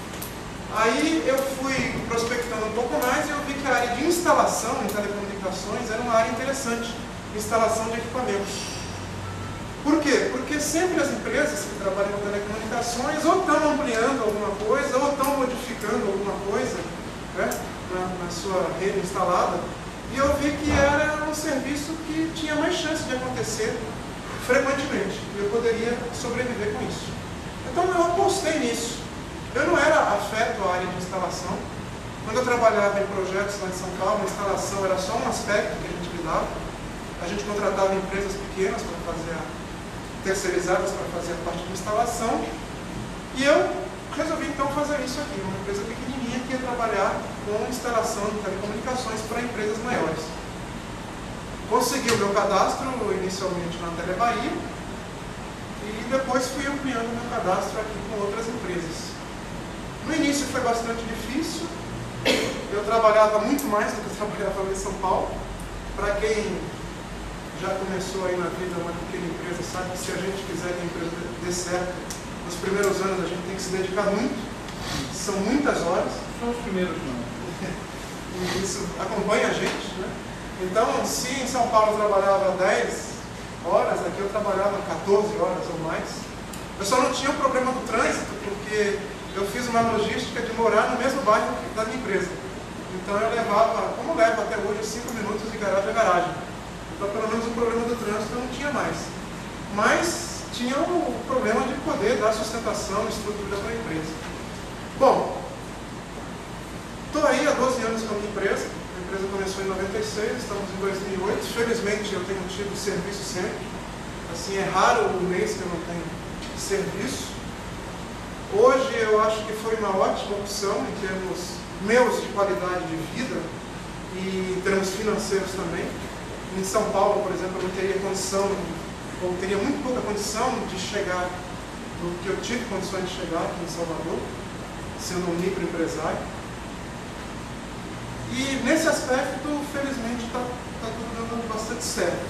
Aí eu fui prospectando um pouco mais e eu vi que a área de instalação em telecomunicações era uma área interessante, instalação de equipamentos. Por quê? Porque sempre as empresas que trabalham com telecomunicações ou estão ampliando alguma coisa ou estão modificando alguma coisa, né, na, na sua rede instalada, e eu vi que era um serviço que tinha mais chance de acontecer frequentemente, e eu poderia sobreviver com isso. Então eu apostei nisso. Eu não era afeto à área de instalação. Quando eu trabalhava em projetos lá em São Paulo, a instalação era só um aspecto que a gente lidava. A gente contratava empresas pequenas para fazer a, terceirizadas para fazer a parte de instalação, e eu resolvi então fazer isso aqui, uma empresa pequenininha que ia trabalhar com instalação de telecomunicações para empresas maiores. Consegui o meu cadastro inicialmente na Telebahia e depois fui ampliando o meu cadastro aqui com outras empresas. No início foi bastante difícil, eu trabalhava muito mais do que eu trabalhava em São Paulo. Para quem já começou aí na vida uma pequena empresa, sabe que se a gente quiser que a empresa dê certo, nos primeiros anos a gente tem que se dedicar muito, são muitas horas. São os primeiros não. E isso acompanha a gente, né? Então, se em São Paulo eu trabalhava dez horas, aqui eu trabalhava quatorze horas ou mais. Eu só não tinha o problema do trânsito, porque eu fiz uma logística de morar no mesmo bairro da minha empresa. Então eu levava, como levo até hoje, cinco minutos de garagem a garagem. Então pelo menos o problema do trânsito eu não tinha mais. Mas tinha o problema de poder dar sustentação e estrutura para a empresa. Bom, estou aí há doze anos com a minha empresa. A empresa começou em noventa e seis, estamos em dois mil e oito. Felizmente eu tenho tido serviço sempre. Assim, é raro o mês que eu não tenho serviço. Hoje eu acho que foi uma ótima opção em termos meus de qualidade de vida e em termos financeiros também. Em São Paulo, por exemplo, eu não teria condição, ou teria muito pouca condição de chegar no que eu tive condições de chegar aqui em Salvador, sendo um microempresário. E nesse aspecto, felizmente, está tá tudo dando bastante certo.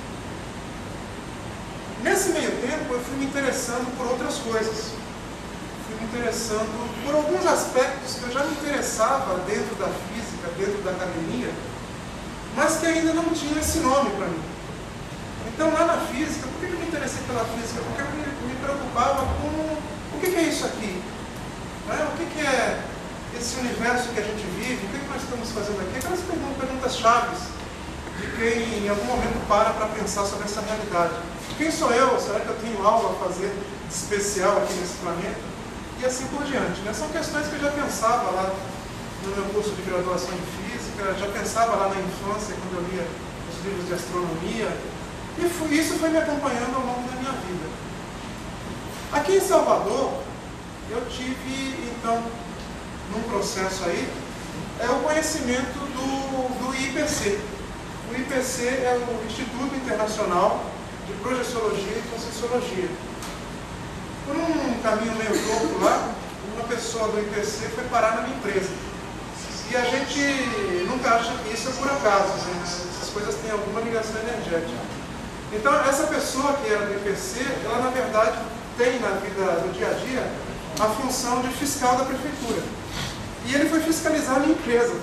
Nesse meio tempo, eu fui me interessando por outras coisas. Fui me interessando por alguns aspectos que eu já me interessava dentro da física, dentro da academia, mas que ainda não tinham esse nome para mim. Então, lá na física, por que eu me interessei pela física? Porque eu me, me preocupava com o que, que é isso aqui? Né? O que, que é esse universo que a gente vive? O que, que nós estamos fazendo aqui? Aquelas perguntas chaves de quem em algum momento para para pensar sobre essa realidade. Quem sou eu? Será que eu tenho algo a fazer de especial aqui nesse planeta? E assim por diante. Né? São questões que eu já pensava lá no meu curso de graduação em física, já pensava lá na infância, quando eu lia os livros de astronomia, e fui, isso foi me acompanhando ao longo da minha vida. Aqui em Salvador, eu tive, então, num processo aí, é o conhecimento do, do I P C. O I P C é o Instituto Internacional de Projeciologia e Conscienciologia. Por um caminho meio torto lá, uma pessoa do I P C foi parar na minha empresa. E a gente nunca acha que isso é por acaso, né? Essas coisas têm alguma ligação energética. Então, essa pessoa que era do I P C, ela na verdade tem na vida do dia a dia a função de fiscal da prefeitura. E ele foi fiscalizar a minha empresa.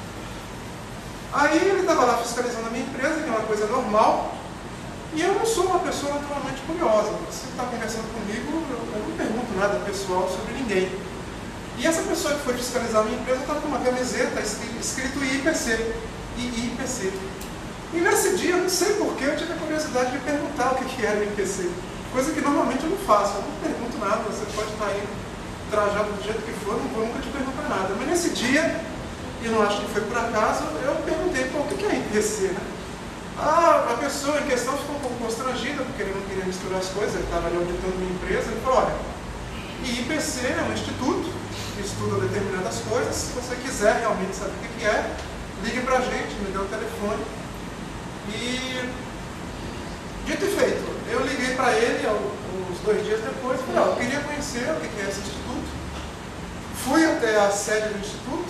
Aí ele estava lá fiscalizando a minha empresa, que é uma coisa normal, e eu não sou uma pessoa naturalmente curiosa. Você está conversando comigo, eu não pergunto nada pessoal sobre ninguém. E essa pessoa que foi fiscalizar a minha empresa estava com uma camiseta escrito I P C. I P C. E nesse dia, não sei porquê, eu tive a curiosidade de perguntar o que era o I P C. Coisa que normalmente eu não faço, eu não pergunto nada, você pode estar aí trajado do jeito que for, não vou nunca te perguntar nada. Mas nesse dia, e não acho que foi por acaso, eu perguntei, pô, o que é I P C, né? Ah, a pessoa em questão ficou um pouco constrangida, porque ele não queria misturar as coisas, ele estava ali auditando minha empresa, ele falou, olha, I P C é um instituto que estuda determinadas coisas, se você quiser realmente saber o que é, ligue pra gente, me dê o telefone. E, dito e feito, eu liguei para ele uns dois dias depois e falei, ó, eu queria conhecer o que é esse instituto. Fui até a sede do instituto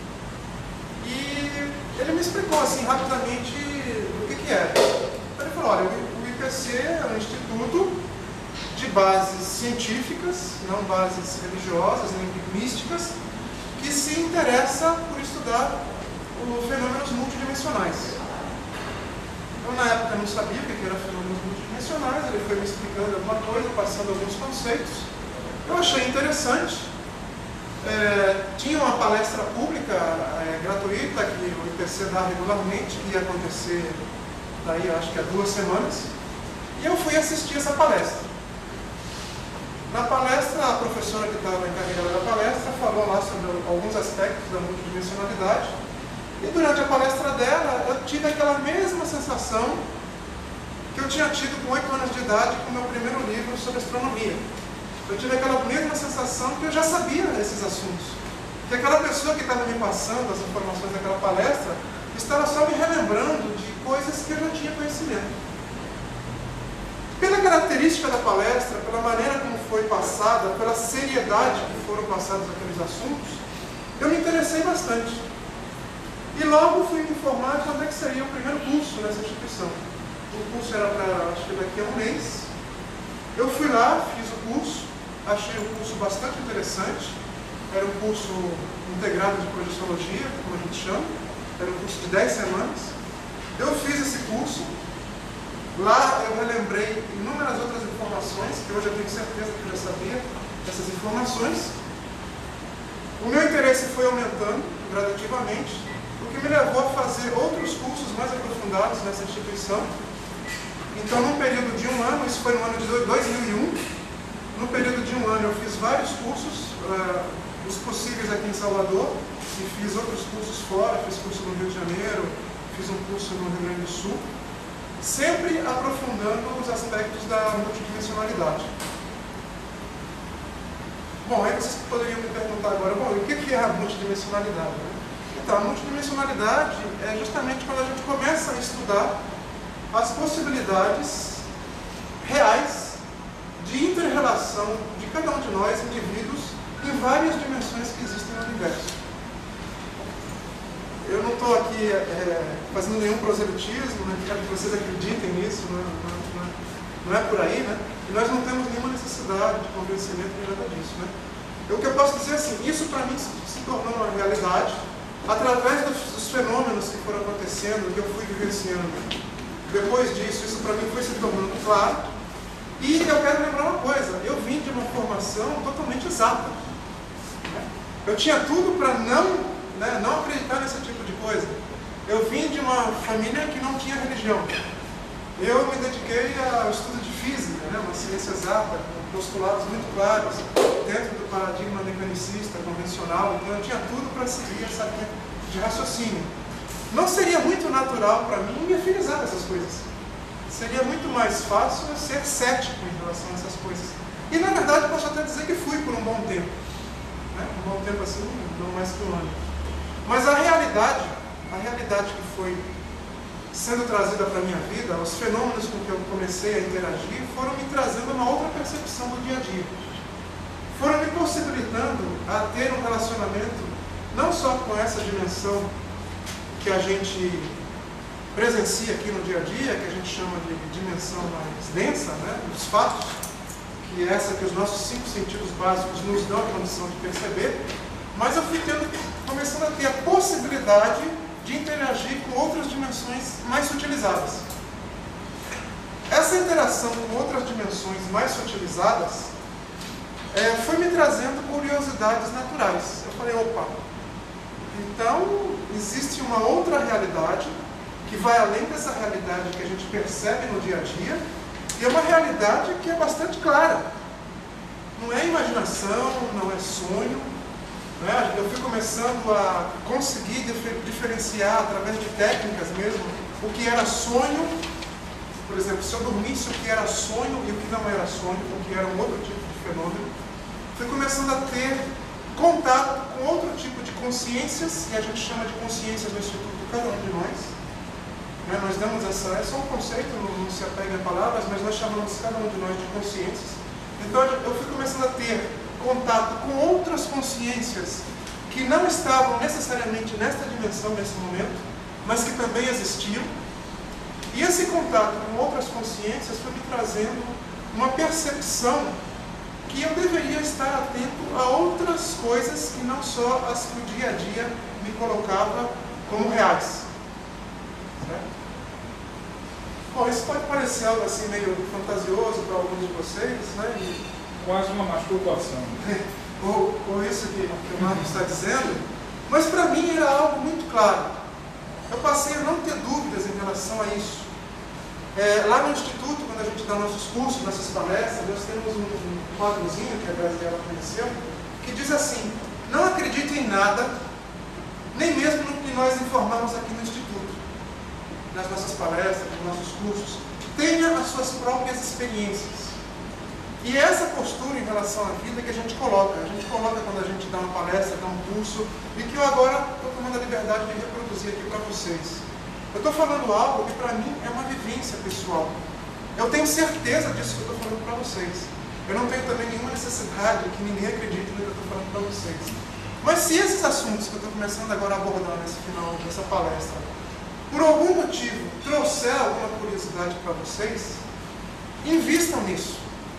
e ele me explicou assim rapidamente o que, que era. Ele falou, olha, o I P C é um instituto de bases científicas, não bases religiosas nem místicas, que se interessa por estudar os fenômenos multidimensionais. Eu, na época, não sabia o que era fenômenos multidimensionais, ele foi me explicando alguma coisa, passando alguns conceitos. Eu achei interessante. É, tinha uma palestra pública é, gratuita que o I P C dá regularmente, que ia acontecer daí, acho que há duas semanas, e eu fui assistir essa palestra. Na palestra, a professora que estava encarregada da palestra falou lá sobre alguns aspectos da multidimensionalidade. E durante a palestra dela, eu tive aquela mesma sensação que eu tinha tido com oito anos de idade com o meu primeiro livro sobre astronomia. Eu tive aquela mesma sensação que eu já sabia desses assuntos. Que aquela pessoa que estava me passando as informações daquela palestra estava só me relembrando de coisas que eu já tinha conhecimento. Pela característica da palestra, pela maneira como foi passada, pela seriedade que foram passados aqueles assuntos, eu me interessei bastante. E logo fui me informar quando é que seria o primeiro curso nessa instituição. O curso era para, acho que daqui a um mês. Eu fui lá, fiz o curso, achei o curso bastante interessante. Era um curso integrado de projeciologia, como a gente chama. Era um curso de dez semanas. Eu fiz esse curso. Lá eu relembrei inúmeras outras informações, que hoje eu tenho certeza que eu já sabia dessas informações. O meu interesse foi aumentando gradativamente, o que me levou a fazer outros cursos mais aprofundados nessa instituição. Então, num período de um ano, isso foi no ano de dois mil e um, no período de um ano eu fiz vários cursos, uh, os possíveis aqui em Salvador, e fiz outros cursos fora, fiz curso no Rio de Janeiro, fiz um curso no Rio Grande do Sul, sempre aprofundando os aspectos da multidimensionalidade. Bom, aí vocês poderiam me perguntar agora, bom, o que é a multidimensionalidade, né? Então, a multidimensionalidade é justamente quando a gente começa a estudar as possibilidades reais de inter-relação de cada um de nós, indivíduos, em várias dimensões que existem no universo. Eu não estou aqui é, fazendo nenhum proselitismo, né? Quero que vocês acreditem nisso, não, não, não, não é por aí, né? E nós não temos nenhuma necessidade de convencimento nem nada disso, né? O que eu posso dizer é assim, isso para mim se tornou uma realidade através dos, dos fenômenos que foram acontecendo, que eu fui vivenciando. Depois disso, isso para mim foi se tornando claro. E eu quero lembrar uma coisa, eu vim de uma formação totalmente exata. Eu tinha tudo para não... Né, não acreditar nesse tipo de coisa. Eu vim de uma família que não tinha religião. Eu me dediquei ao estudo de física, né, uma ciência exata, com postulados muito claros, dentro do paradigma mecanicista, convencional. Então eu tinha tudo para seguir essa linha de raciocínio. Não seria muito natural para mim me afinizar com essas coisas. Seria muito mais fácil eu ser cético em relação a essas coisas. E na verdade posso até dizer que fui por um bom tempo. Né? Um bom tempo assim, não mais que um ano. Mas a realidade, a realidade que foi sendo trazida para a minha vida, os fenômenos com que eu comecei a interagir, foram me trazendo uma outra percepção do dia a dia. Foram me possibilitando a ter um relacionamento não só com essa dimensão que a gente presencia aqui no dia a dia, que a gente chama de dimensão mais densa, né, dos fatos, que é essa que os nossos cinco sentidos básicos nos dão a condição de perceber, mas eu fui tendo, começando a ter a possibilidade de interagir com outras dimensões mais sutilizadas. Essa interação com outras dimensões mais sutilizadas é, foi me trazendo curiosidades naturais. Eu falei, opa, então existe uma outra realidade que vai além dessa realidade que a gente percebe no dia a dia, e é uma realidade que é bastante clara. Não é imaginação, não é sonho. Né? Eu fui começando a conseguir diferenciar, através de técnicas mesmo, o que era sonho. Por exemplo, se eu dormisse, o que era sonho e o que não era sonho, o que era um outro tipo de fenômeno. Fui começando a ter contato com outro tipo de consciências, e a gente chama de consciências no Instituto cada um de nós. Né? Nós damos essa, é só um conceito, não, não se apega a palavras, mas nós chamamos cada um de nós de consciências. Então eu fui começando a ter contato com outras consciências que não estavam necessariamente nesta dimensão nesse momento, mas que também existiam. E esse contato com outras consciências foi me trazendo uma percepção que eu deveria estar atento a outras coisas que não só as que o dia a dia me colocava como reais. Certo? Bom, isso pode parecer algo assim meio fantasioso para alguns de vocês, né? E... quase uma masturbação. ou, ou isso que, que o Marcos está dizendo, mas para mim era algo muito claro. Eu passei a não ter dúvidas em relação a isso. É, lá no Instituto, quando a gente dá nossos cursos, nossas palestras, nós temos um, um quadrozinho que a Graziela conheceu, que diz assim: não acredite em nada, nem mesmo no que nós informamos aqui no Instituto, nas nossas palestras, nos nossos cursos. Tenha as suas próprias experiências. E é essa postura em relação à vida que a gente coloca. A gente coloca quando a gente dá uma palestra, dá um curso, e que eu agora estou tomando a liberdade de reproduzir aqui para vocês. Eu estou falando algo que para mim é uma vivência pessoal. Eu tenho certeza disso que eu estou falando para vocês. Eu não tenho também nenhuma necessidade que ninguém acredite no que eu estou falando para vocês. Mas se esses assuntos que eu estou começando agora a abordar nesse final dessa palestra, por algum motivo, trouxer alguma curiosidade para vocês, invistam nisso.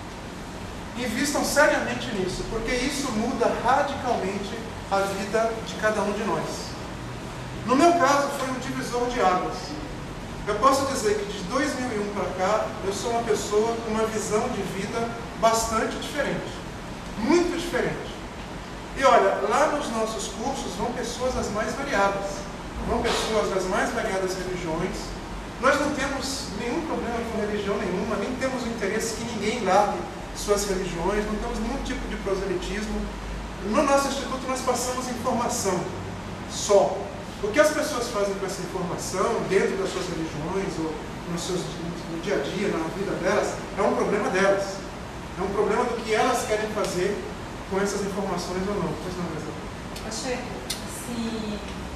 Invistam seriamente nisso, porque isso muda radicalmente a vida de cada um de nós. No meu caso, foi um divisor de águas. Eu posso dizer que de dois mil e um para cá, eu sou uma pessoa com uma visão de vida bastante diferente. Muito diferente. E olha, lá nos nossos cursos vão pessoas das mais variadas. Vão pessoas das mais variadas religiões. Nós não temos nenhum problema com religião nenhuma, nem temos o interesse que ninguém largue suas religiões, não temos nenhum tipo de proselitismo. No nosso instituto nós passamos informação só. O que as pessoas fazem com essa informação, dentro das suas religiões, ou nos seus, no dia a dia, na vida delas, é um problema delas. É um problema do que elas querem fazer com essas informações ou não. Pois não, Brasil? Pacheco, assim,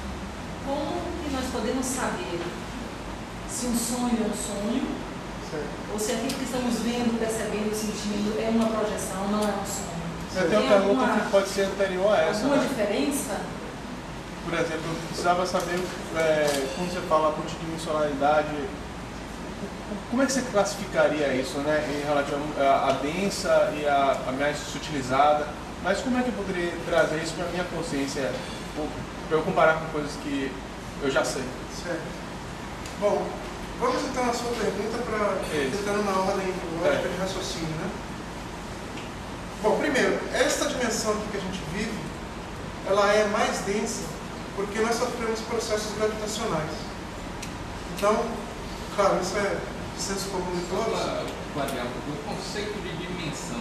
como que nós podemos saber se um sonho é um sonho, certo, ou se aquilo que estamos vendo, percebendo, sentindo é uma projeção, não é um sonho? Você tem uma pergunta que pode ser anterior a essa. Alguma né? diferença? Por exemplo, eu precisava saber, é, quando você fala multidimensionalidade, como é que você classificaria isso, né, em relação à densa e a, a mais sutilizada? Mas como é que eu poderia trazer isso para a minha consciência, para eu comparar com coisas que eu já sei? Certo. Bom, vamos então à sua pergunta para tentando na ordem lógica é. de raciocínio, né? Bom, primeiro, esta dimensão aqui que a gente vive, ela é mais densa porque nós sofremos processos gravitacionais. Então, claro, isso é de senso comum de todos. O conceito de dimensão.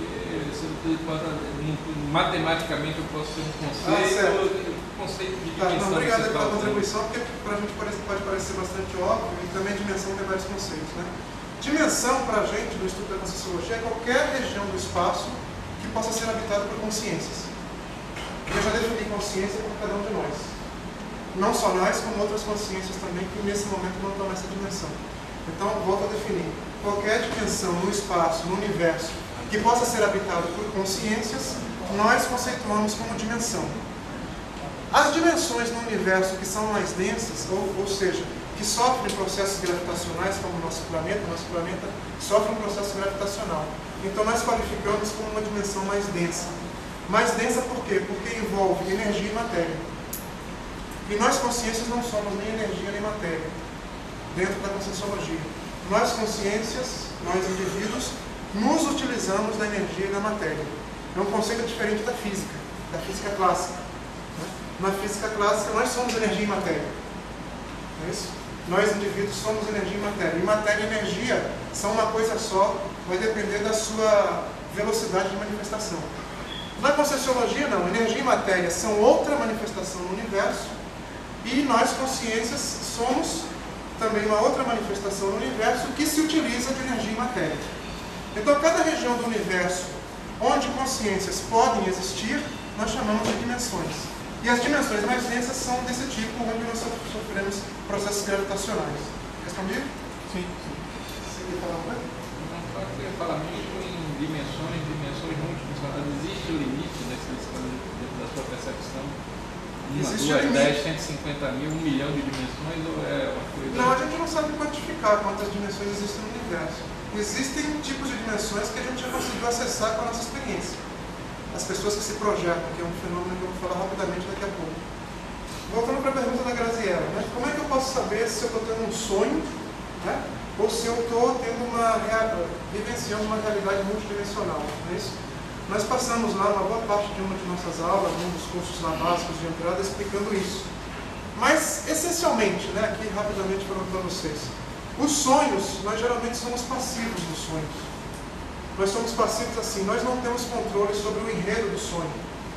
Matematicamente eu posso ter um conceito, ah, conceito de dimensão. Tá, não, obrigado pela contribuição, porque para a gente parece, pode parecer bastante óbvio, e também dimensão tem vários conceitos, né? Dimensão, para a gente, no estudo da Conscienciologia, é qualquer região do espaço que possa ser habitada por consciências. Eu já defini consciência por cada um de nós. Não só nós, como outras consciências também, que nesse momento não estão nessa dimensão. Então, volto a definir. Qualquer dimensão no espaço, no universo, que possa ser habitado por consciências, nós conceituamos como dimensão. As dimensões no universo que são mais densas, ou, ou seja, que sofrem processos gravitacionais, como o nosso planeta. O nosso planeta sofre um processo gravitacional. Então nós qualificamos como uma dimensão mais densa. Mais densa por quê? Porque envolve energia e matéria. E nós, consciências, não somos nem energia nem matéria, dentro da conscienciologia. Nós, consciências, nós, indivíduos, nos utilizamos da energia e da matéria. É um conceito diferente da física, da física clássica. Na física clássica, nós somos energia e matéria. Não é isso? Nós, indivíduos, somos energia e matéria. E matéria e energia são uma coisa só, vai depender da sua velocidade de manifestação. Na conscienciologia, não. Energia e matéria são outra manifestação no universo, e nós, consciências, somos também uma outra manifestação no universo que se utiliza de energia e matéria. Então, cada região do universo onde consciências podem existir, nós chamamos de dimensões. E as dimensões mais densas são desse tipo, onde nós sofremos processos gravitacionais. Respondi? Sim, sim. Você quer falar uma coisa? Não, só que eu ia falar muito em dimensões, dimensões multidimensionais. Existe o limite dessa questão dentro da sua percepção? Uma, Existe duas, o limite. dez, cento e cinquenta mil, um milhão de dimensões, ou é uma coisa... Não, a gente não sabe quantificar quantas dimensões existem no universo. Existem tipos de dimensões que a gente já conseguiu acessar com a nossa experiência. As pessoas que se projetam, que é um fenômeno que eu vou falar rapidamente daqui a pouco. Voltando para a pergunta da Graziella, né? Como é que eu posso saber se eu estou tendo um sonho, né? Ou se eu estou tendo uma vivenciando uma realidade multidimensional? Não é isso? Nós passamos lá uma boa parte de uma de nossas aulas, um dos cursos lá básicos de entrada, explicando isso. Mas, essencialmente, né, aqui rapidamente falando para vocês, os sonhos, nós geralmente somos passivos dos sonhos. Nós somos passivos assim, nós não temos controle sobre o enredo do sonho.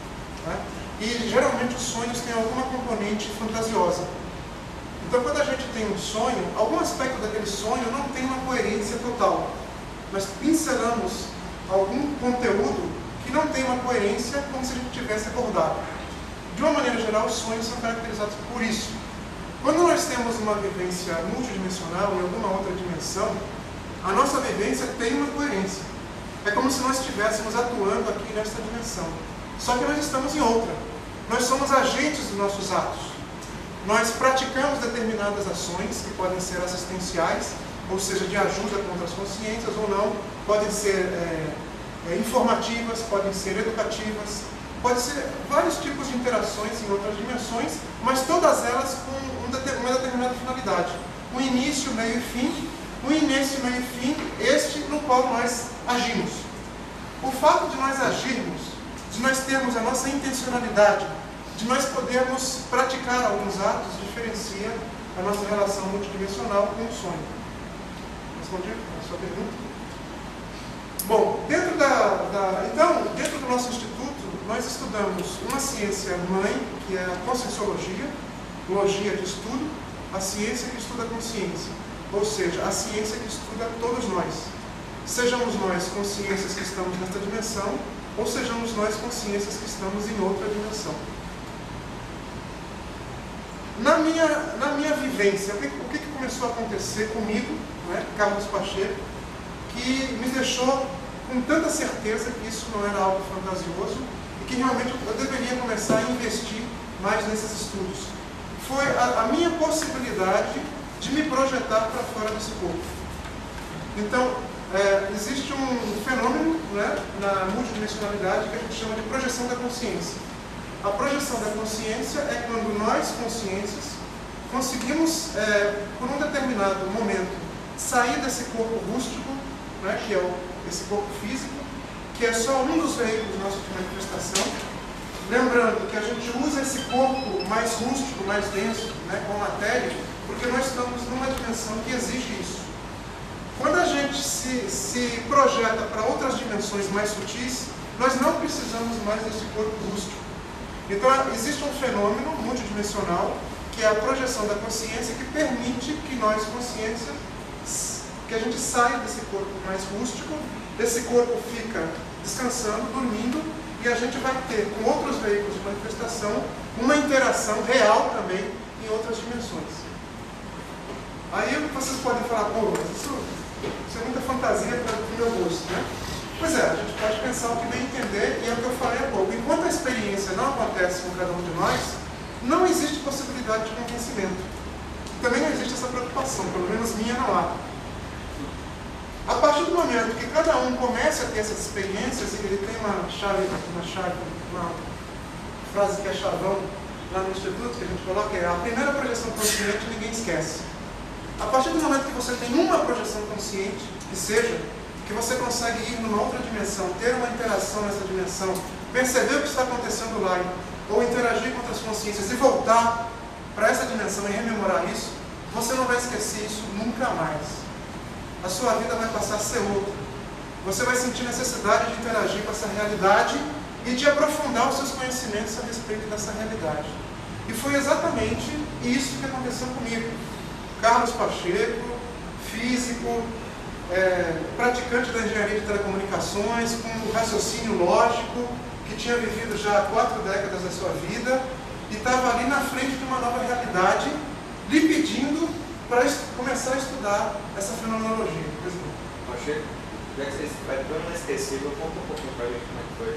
Né? E geralmente os sonhos têm alguma componente fantasiosa. Então, quando a gente tem um sonho, algum aspecto daquele sonho não tem uma coerência total. Nós pincelamos algum conteúdo que não tem uma coerência, como se a gente tivesse acordado. De uma maneira geral, os sonhos são caracterizados por isso. Quando nós temos uma vivência multidimensional em alguma outra dimensão, a nossa vivência tem uma coerência. É como se nós estivéssemos atuando aqui nesta dimensão. Só que nós estamos em outra. Nós somos agentes dos nossos atos. Nós praticamos determinadas ações que podem ser assistenciais, ou seja, de ajuda contra as consciências ou não, podem ser é, é, informativas, podem ser educativas, podem ser vários tipos de interações em outras dimensões, mas todas elas com uma determinada finalidade. Um início, meio e fim, um início, meio e fim, este no qual nós agimos. O fato de nós agirmos, de nós termos a nossa intencionalidade, de nós podermos praticar alguns atos, diferencia a nossa relação multidimensional com o sonho. Respondi a sua pergunta? Bom, dentro da, da, então, dentro do nosso instituto, nós estudamos uma ciência mãe, que é a conscienciologia, logia de estudo, a ciência que estuda a consciência, ou seja, a ciência que estuda todos nós. Sejamos nós consciências que estamos nesta dimensão, ou sejamos nós consciências que estamos em outra dimensão. Na minha, na minha vivência, o que, o que começou a acontecer comigo, né, Carlos Pacheco, que me deixou com tanta certeza que isso não era algo fantasioso e que realmente eu deveria começar a investir mais nesses estudos. Foi a, a minha possibilidade de me projetar para fora desse corpo. Então, é, existe um fenômeno, né, na multidimensionalidade que a gente chama de projeção da consciência. A projeção da consciência é quando nós, consciências, conseguimos, é, por um determinado momento, sair desse corpo rústico, né, que é o, esse corpo físico, que é só um dos veículos nossos de manifestação. Lembrando que a gente usa esse corpo mais rústico, mais denso, né, com matéria, porque nós estamos numa dimensão que exige isso. Quando a gente se, se projeta para outras dimensões mais sutis, nós não precisamos mais desse corpo rústico. Então, existe um fenômeno multidimensional, que é a projeção da consciência, que permite que nós, consciência, que a gente saia desse corpo mais rústico, esse corpo fica descansando, dormindo, e a gente vai ter, com outros veículos de manifestação, uma interação real também em outras dimensões. Aí vocês podem falar, pô, mas isso, isso é muita fantasia para o meu gosto, né? Pois é, a gente pode pensar o que bem entender, e é o que eu falei há pouco. Enquanto a experiência não acontece com cada um de nós, não existe possibilidade de convencimento. também não existe essa preocupação, pelo menos minha não há. A partir do momento que cada um comece a ter essas experiências, e ele tem uma chave, uma chave, uma frase que é chavão lá no Instituto, que a gente coloca, é a primeira projeção consciente ninguém esquece. A partir do momento que você tem uma projeção consciente, que seja, que você consegue ir numa outra dimensão, ter uma interação nessa dimensão, perceber o que está acontecendo lá, ou interagir com outras consciências e voltar para essa dimensão e rememorar isso, você não vai esquecer isso nunca mais. A sua vida vai passar a ser outra. Você vai sentir necessidade de interagir com essa realidade e de aprofundar os seus conhecimentos a respeito dessa realidade. E foi exatamente isso que aconteceu comigo. Carlos Pacheco, físico, é, praticante da engenharia de telecomunicações, com raciocínio lógico, que tinha vivido já quatro décadas da sua vida e estava ali na frente de uma nova realidade, lhe pedindo para começar a estudar essa fenomenologia. Pacheco, já que você vai para não esquecível, conta um pouquinho para a gente como é que foi.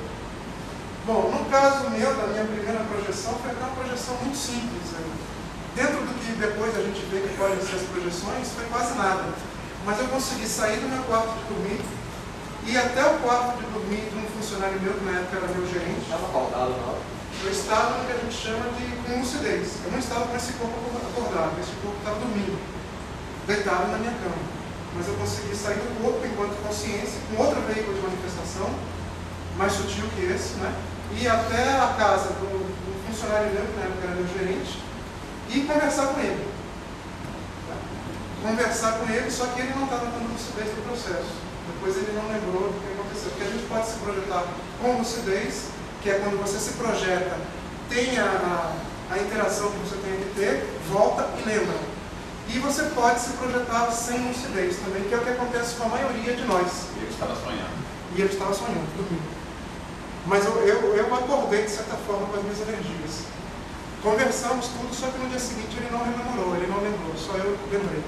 Bom, no caso meu, da minha primeira projeção, foi uma projeção muito simples. Né? Dentro do que depois a gente vê que podem ser as projeções, foi quase nada. Mas eu consegui sair do meu quarto de dormir e ir até o quarto de dormir de um funcionário meu, que na época era meu gerente. Estava acordado na hora? Eu estava no que a gente chama de com lucidez. Eu não estava com esse corpo acordado, esse corpo estava dormindo, deitado na minha cama. Mas eu consegui sair do corpo enquanto consciência, com outro veículo de manifestação, mais sutil que esse, né? Ir até a casa do, do funcionário meu, que na época era meu gerente, e conversar com ele. Tá? Conversar com ele, só que ele não estava dando lucidez no processo. Depois ele não lembrou do que aconteceu. Porque a gente pode se projetar com lucidez, que é quando você se projeta, tem a, a, a interação que você tem que ter, volta e lembra. E você pode se projetar sem lucidez também, que é o que acontece com a maioria de nós. E ele estava sonhando. E ele estava sonhando, dormindo. Mas eu, eu, eu acordei, de certa forma, com as minhas energias. Conversamos tudo, só que no dia seguinte ele não rememorou, ele não lembrou, só eu lembrei.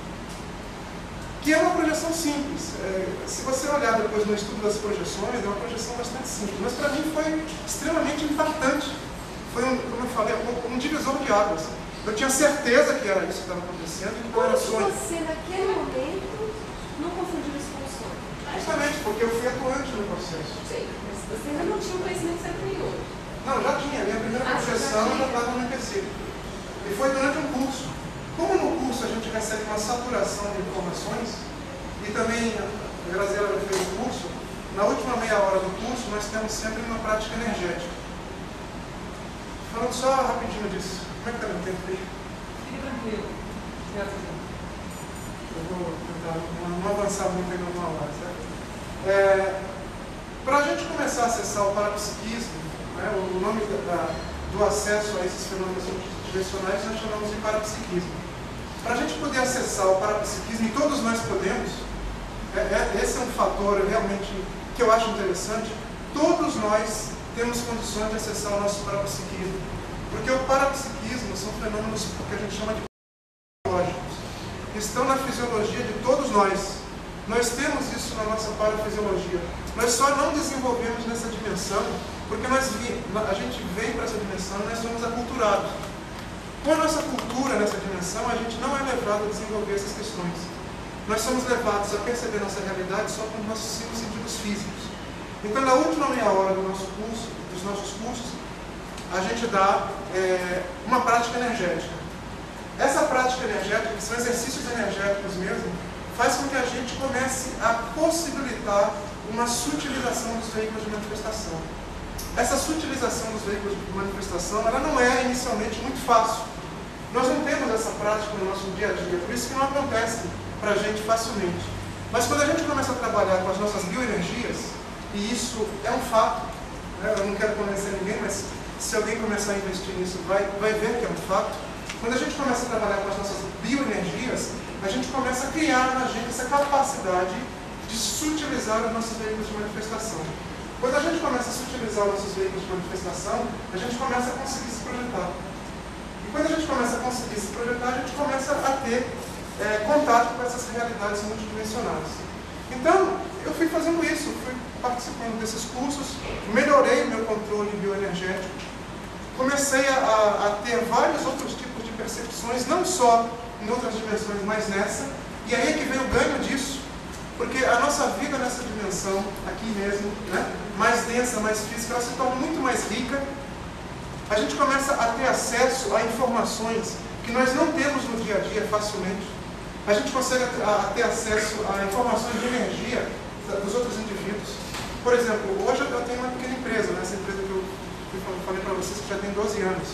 Que é uma projeção simples. É, se você olhar depois no estudo das projeções, é uma projeção bastante simples. Mas para mim foi extremamente impactante. Foi, um, como eu falei, um, um divisor de águas. Eu tinha certeza que era isso que estava acontecendo. E Como era que sonho. você, naquele momento, não confundiu isso com o sonho? Justamente porque eu fui atuante no processo. Sim, mas você ainda não tinha um conhecimento anterior. Não, já tinha. Minha primeira Ah, projeção já já tinha. estava no M P C. E foi durante um curso. Como no curso a gente recebe uma saturação de informações, e também a Graziela fez o curso, na última meia hora do curso nós temos sempre uma prática energética. Falando só rapidinho disso, como é que está meu tempo aí? Fique tranquilo. Eu vou tentar não, não avançar muito em uma hora, certo? É, Para a gente começar a acessar o parapsiquismo, né, o nome da, da, do acesso a esses fenômenos multidimensionais nós chamamos de parapsiquismo. Para a gente poder acessar o parapsiquismo, e todos nós podemos, é, é, esse é um fator realmente que eu acho interessante, todos nós temos condições de acessar o nosso parapsiquismo. Porque o parapsiquismo são fenômenos que a gente chama de psicológicos, que estão na fisiologia de todos nós. Nós temos isso na nossa parafisiologia. Nós só não desenvolvemos nessa dimensão porque nós, a gente vem para essa dimensão e nós somos aculturados. Com a nossa cultura nessa dimensão, a gente não é levado a desenvolver essas questões. Nós somos levados a perceber nossa realidade só com os nossos cinco sentidos físicos. Então, na última meia hora do nosso curso, dos nossos cursos, a gente dá é, uma prática energética. Essa prática energética, que são exercícios energéticos mesmo, faz com que a gente comece a possibilitar uma sutilização dos veículos de manifestação. Essa sutilização dos veículos de manifestação, ela não é inicialmente muito fácil. Nós não temos essa prática no nosso dia a dia, por isso que não acontece para a gente facilmente. Mas quando a gente começa a trabalhar com as nossas bioenergias, e isso é um fato, né? Eu não quero convencer ninguém, mas se alguém começar a investir nisso, vai, vai ver que é um fato. Quando a gente começa a trabalhar com as nossas bioenergias, a gente começa a criar na gente essa capacidade de sutilizar os nossos veículos de manifestação. Quando a gente começa a sutilizar os nossos veículos de manifestação, a gente começa a conseguir se projetar. E quando a gente começa a conseguir se projetar, a gente começa a ter é, contato com essas realidades multidimensionais. Então, eu fui fazendo isso, fui participando desses cursos, melhorei meu controle bioenergético, comecei a, a ter vários outros tipos de percepções, não só em outras dimensões, mas nessa. E aí é que vem o ganho disso. Porque a nossa vida nessa dimensão, aqui mesmo, né, mais densa, mais física, ela se torna muito mais rica. A gente começa a ter acesso a informações que nós não temos no dia a dia facilmente. A gente consegue a, a ter acesso a informações de energia dos outros indivíduos. Por exemplo, hoje eu tenho uma pequena empresa, né, essa empresa que eu, que eu falei para vocês que já tem doze anos.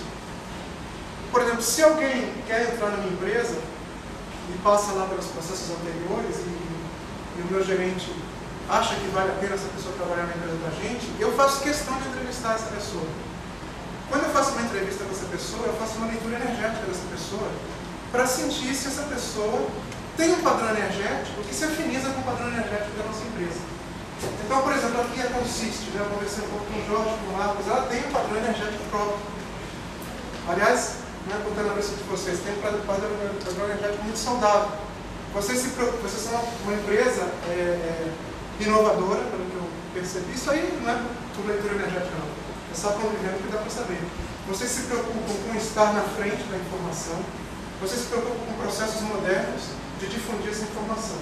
Por exemplo, se alguém quer entrar na minha empresa e passa lá pelos processos anteriores e e o meu gerente acha que vale a pena essa pessoa trabalhar na empresa da gente, eu faço questão de entrevistar essa pessoa. Quando eu faço uma entrevista com essa pessoa, eu faço uma leitura energética dessa pessoa para sentir se essa pessoa tem um padrão energético que se afiniza com o padrão energético da nossa empresa. Então, por exemplo, aqui a Consiste, né, eu conversei um pouco com o Jorge, com o Marcos, ela tem um padrão energético próprio. Aliás, né, contando a vez de vocês, tem um padrão energético muito saudável. Vocês, se, vocês são uma empresa é, é, inovadora, pelo que eu percebi. Isso aí não é por leitura energética, não. É só convivendo que dá para saber. Vocês se preocupam com estar na frente da informação. Vocês se preocupam com processos modernos de difundir essa informação.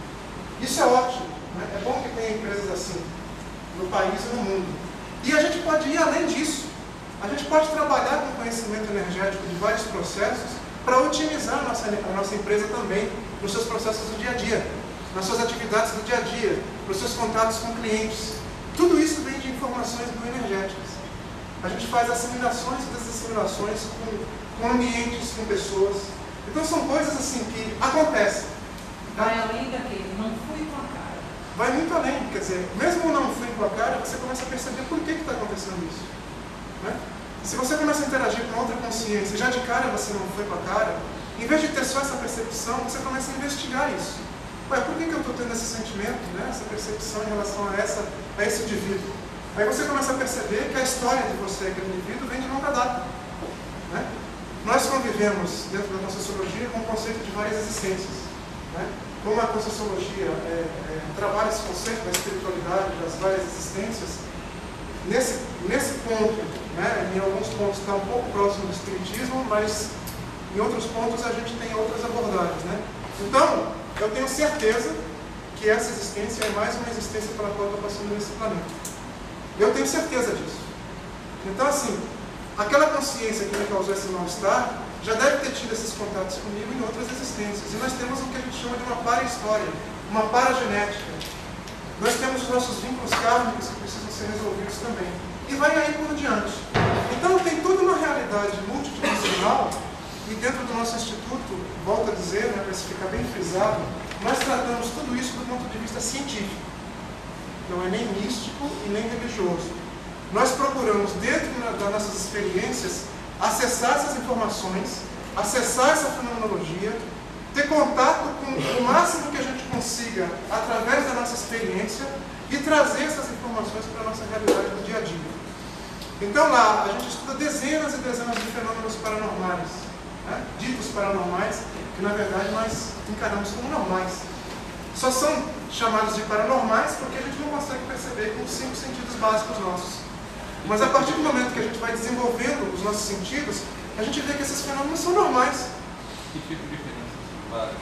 Isso é ótimo. Né? É bom que tenha empresas assim, no país e no mundo. E a gente pode ir além disso. A gente pode trabalhar com conhecimento energético de vários processos para otimizar a nossa, a nossa empresa também nos seus processos do dia a dia, nas suas atividades do dia a dia, nos seus contatos com clientes. Tudo isso vem de informações bioenergéticas. A gente faz assimilações e desassimilações com, com ambientes, com pessoas. Então são coisas assim que acontecem. Tá? Vai além daquele, não fui com a cara. Vai muito além, quer dizer, mesmo não fui com a cara, você começa a perceber por que está acontecendo isso. Né? Se você começa a interagir com outra consciência, já de cara você não foi com a cara, em vez de ter só essa percepção, você começa a investigar isso. Ué, por que, que eu estou tendo esse sentimento, né? Essa percepção em relação a, essa, a esse indivíduo? Aí você começa a perceber que a história de você, aquele indivíduo, vem de longa data. Né? Nós convivemos, dentro da nossa sociologia, com o conceito de várias existências. Né? Como a Conscienciologia é, é, trabalha esse conceito da espiritualidade, das várias existências, nesse, nesse ponto, né, em alguns pontos está um pouco próximo do espiritismo, mas em outros pontos a gente tem outras abordagens. Né? Então, eu tenho certeza que essa existência é mais uma existência pela qual eu estou passando nesse planeta. Eu tenho certeza disso. Então, assim, aquela consciência que me causou esse mal-estar já deve ter tido esses contatos comigo em outras existências. E nós temos o que a gente chama de uma para-história, uma paragenética. Nós temos os nossos vínculos kármicos que precisam ser resolvidos também. E vai aí por diante. Então, tem toda uma realidade multidimensional. E dentro do nosso instituto, volto a dizer, né, para ficar bem frisado, nós tratamos tudo isso do ponto de vista científico. Não é nem místico e nem religioso. Nós procuramos, dentro das nossas experiências, acessar essas informações, acessar essa fenomenologia, ter contato com o máximo que a gente consiga através da nossa experiência e trazer essas informações para a nossa realidade do dia a dia. Então lá, a gente estuda dezenas e dezenas de fenômenos paranormais, né? Ditos paranormais, que na verdade nós encaramos como normais. Só são chamados de paranormais porque a gente não consegue perceber com os cinco sentidos básicos nossos. Mas a partir do momento que a gente vai desenvolvendo os nossos sentidos, a gente vê que esses fenômenos são normais. Que tipo de diferença?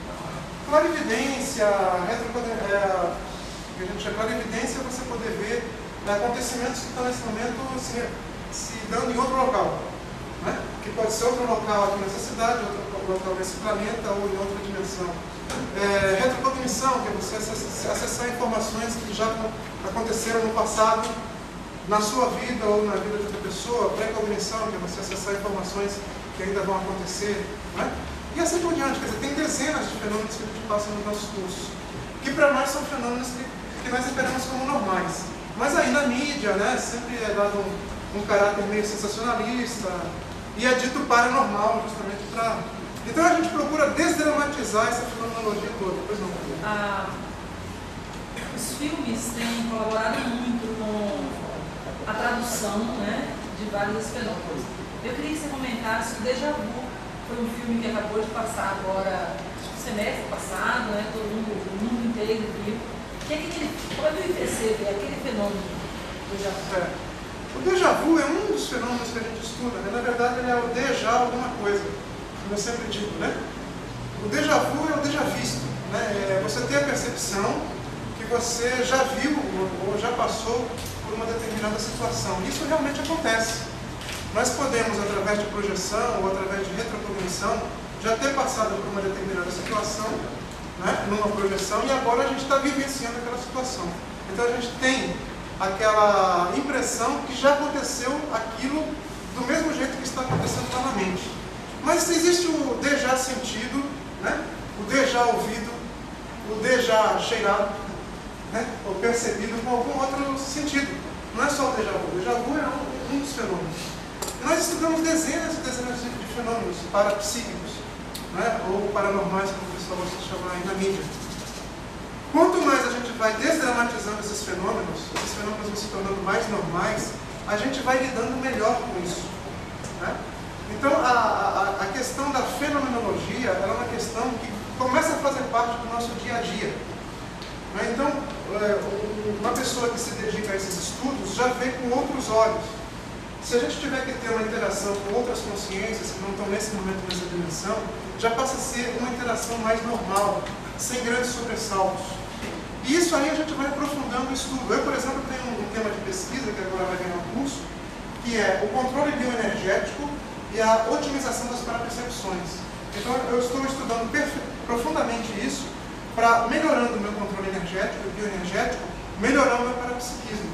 Clarividência, retrocodecidência, é, que a gente chama clarividência é você poder ver acontecimentos que estão nesse momento se, se dando em outro local. Né? Que pode ser outro local aqui nessa cidade, outro local nesse planeta ou em outra dimensão. É, retrocognição, que é você acessar informações que já aconteceram no passado, na sua vida ou na vida de outra pessoa. Pré-cognição, que é você acessar informações que ainda vão acontecer. Né? E assim por diante. Quer dizer, tem dezenas de fenômenos que a gente passa nos nossos cursos, que para nós são fenômenos que, que nós esperamos como normais. Mas aí na mídia, né, sempre é dado um, um caráter meio sensacionalista e é dito paranormal, justamente para... Então a gente procura desdramatizar essa fenomenologia toda. Pois não, ah, os filmes têm colaborado muito com a tradução, né, de vários fenômenos. Eu queria que você comentasse o Déjà Vu. Foi um filme que acabou de passar agora, no semestre passado, né, todo mundo, o mundo inteiro viu. Que é aquele, quando eu percebo, é aquele fenômeno do Déjà Vu. É. O Déjà Vu é um dos fenômenos que a gente estuda, né? Na verdade ele é o déjà alguma coisa, como eu sempre digo, né? O déjà vu é o déjà visto, né? É você ter a percepção que você já viu ou já passou por uma determinada situação. Isso realmente acontece. Nós podemos, através de projeção ou através de retrocognição, já ter passado por uma determinada situação, né, numa projeção, e agora a gente está vivenciando aquela situação. Então a gente tem aquela impressão que já aconteceu aquilo do mesmo jeito que está acontecendo lá na mente. Mas existe o déjà sentido, né, o déjà ouvido, o déjà cheirado, né, ou percebido com algum outro sentido. Não é só o déjà vu. O déjà vu é um, um dos fenômenos. E nós estudamos dezenas e dezenas de fenômenos parapsíquicos, né, ou paranormais, como o pessoal gosta de chamar aí na mídia. Quanto mais a gente vai desdramatizando esses fenômenos, esses fenômenos vão se tornando mais normais, a gente vai lidando melhor com isso, né? Então, a, a, a questão da fenomenologia, ela é uma questão que começa a fazer parte do nosso dia a dia. Né? Então, é, uma pessoa que se dedica a esses estudos já vê com outros olhos. Se a gente tiver que ter uma interação com outras consciências que não estão nesse momento nessa dimensão, já passa a ser uma interação mais normal, sem grandes sobressaltos. E isso aí a gente vai aprofundando o estudo. Eu, por exemplo, tenho um tema de pesquisa, que agora vai ganhar um curso, que é o controle bioenergético e a otimização das parapercepções. Então, eu estou estudando profundamente isso para, melhorando o meu controle energético e bioenergético, melhorar o meu parapsiquismo.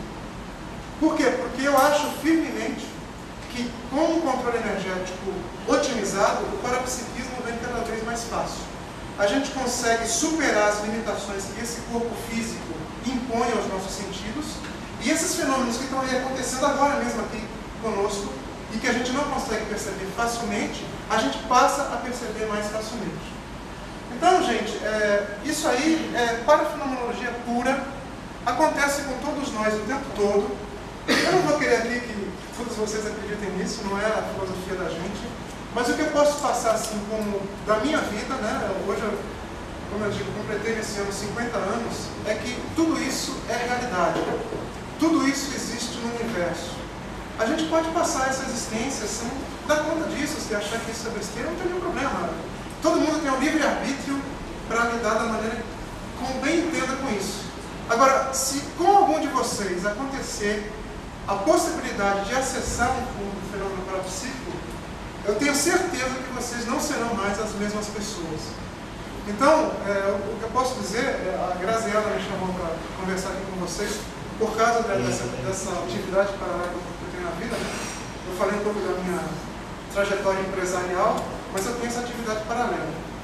Por quê? Porque eu acho firmemente que, com o controle energético otimizado, o parapsiquismo vem cada vez mais fácil. A gente consegue superar as limitações que esse corpo físico impõe aos nossos sentidos, e esses fenômenos que estão aí acontecendo agora mesmo aqui conosco, e que a gente não consegue perceber facilmente, a gente passa a perceber mais facilmente. Então, gente, é, isso aí é parafenomenologia pura, acontece com todos nós o tempo todo. Eu não vou querer aqui que todos vocês acreditem nisso, não é a filosofia da gente, mas o que eu posso passar assim como da minha vida, né? Hoje, eu, como eu digo, completei nesse ano cinquenta anos, é que tudo isso é realidade, tudo isso existe no universo. A gente pode passar essa existência sem dar conta disso, se achar que isso é besteira, não tem nenhum problema. Todo mundo tem um livre-arbítrio para lidar da maneira como bem entenda com isso. Agora, se com algum de vocês acontecer a possibilidade de acessar um fenômeno parapsíquico, eu tenho certeza que vocês não serão mais as mesmas pessoas. Então, é, o que eu posso dizer, a Graziela me chamou para conversar aqui com vocês, por causa dessa, dessa atividade paralela que eu tenho na vida, né? Eu falei um pouco da minha trajetória empresarial, mas eu tenho essa atividade paralela.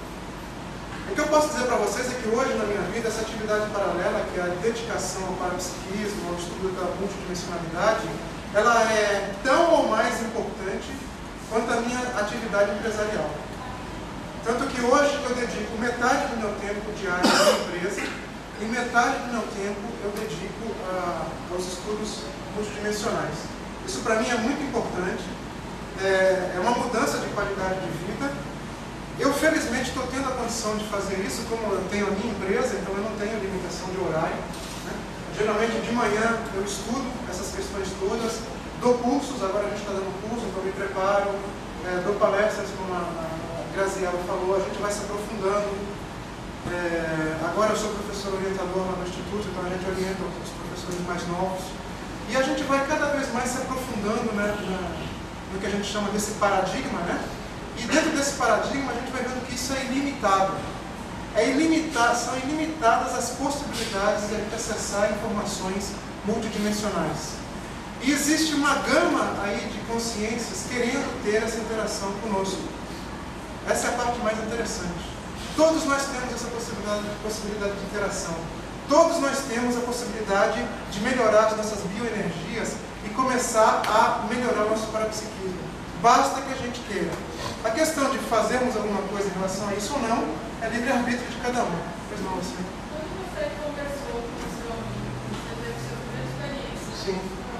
O que eu posso dizer para vocês é que hoje na minha vida, essa atividade paralela, que é a dedicação ao parapsiquismo, ao estudo da multidimensionalidade, ela é tão ou mais importante quanto a minha atividade empresarial. Tanto que hoje eu dedico metade do meu tempo diário à minha empresa e metade do meu tempo eu dedico a, aos estudos multidimensionais. Isso para mim é muito importante, é, é uma mudança de qualidade de vida. Eu felizmente estou tendo a condição de fazer isso, como eu tenho a minha empresa, então eu não tenho limitação de horário, né? Geralmente de manhã eu estudo essas questões todas, dou cursos, agora a gente está dando curso, então eu me preparo, é, dou palestras, como a, a Graziela falou, a gente vai se aprofundando. É, agora eu sou professor orientador lá no Instituto, então a gente orienta os professores mais novos. E a gente vai cada vez mais se aprofundando, né, na, no que a gente chama desse paradigma, né? E dentro desse paradigma a gente vai vendo que isso é ilimitado. É ilimitado, são ilimitadas as possibilidades de a gente acessar informações multidimensionais. E existe uma gama aí de consciências querendo ter essa interação conosco. Essa é a parte mais interessante. Todos nós temos essa possibilidade, possibilidade de interação. Todos nós temos a possibilidade de melhorar as nossas bioenergias e começar a melhorar o nosso parapsiquismo. Basta que a gente queira. A questão de fazermos alguma coisa em relação a isso ou não é livre-arbítrio de cada um. Pois não, você? Quando você conversou com o seu amigo, você teve sua primeira experiência. Sim.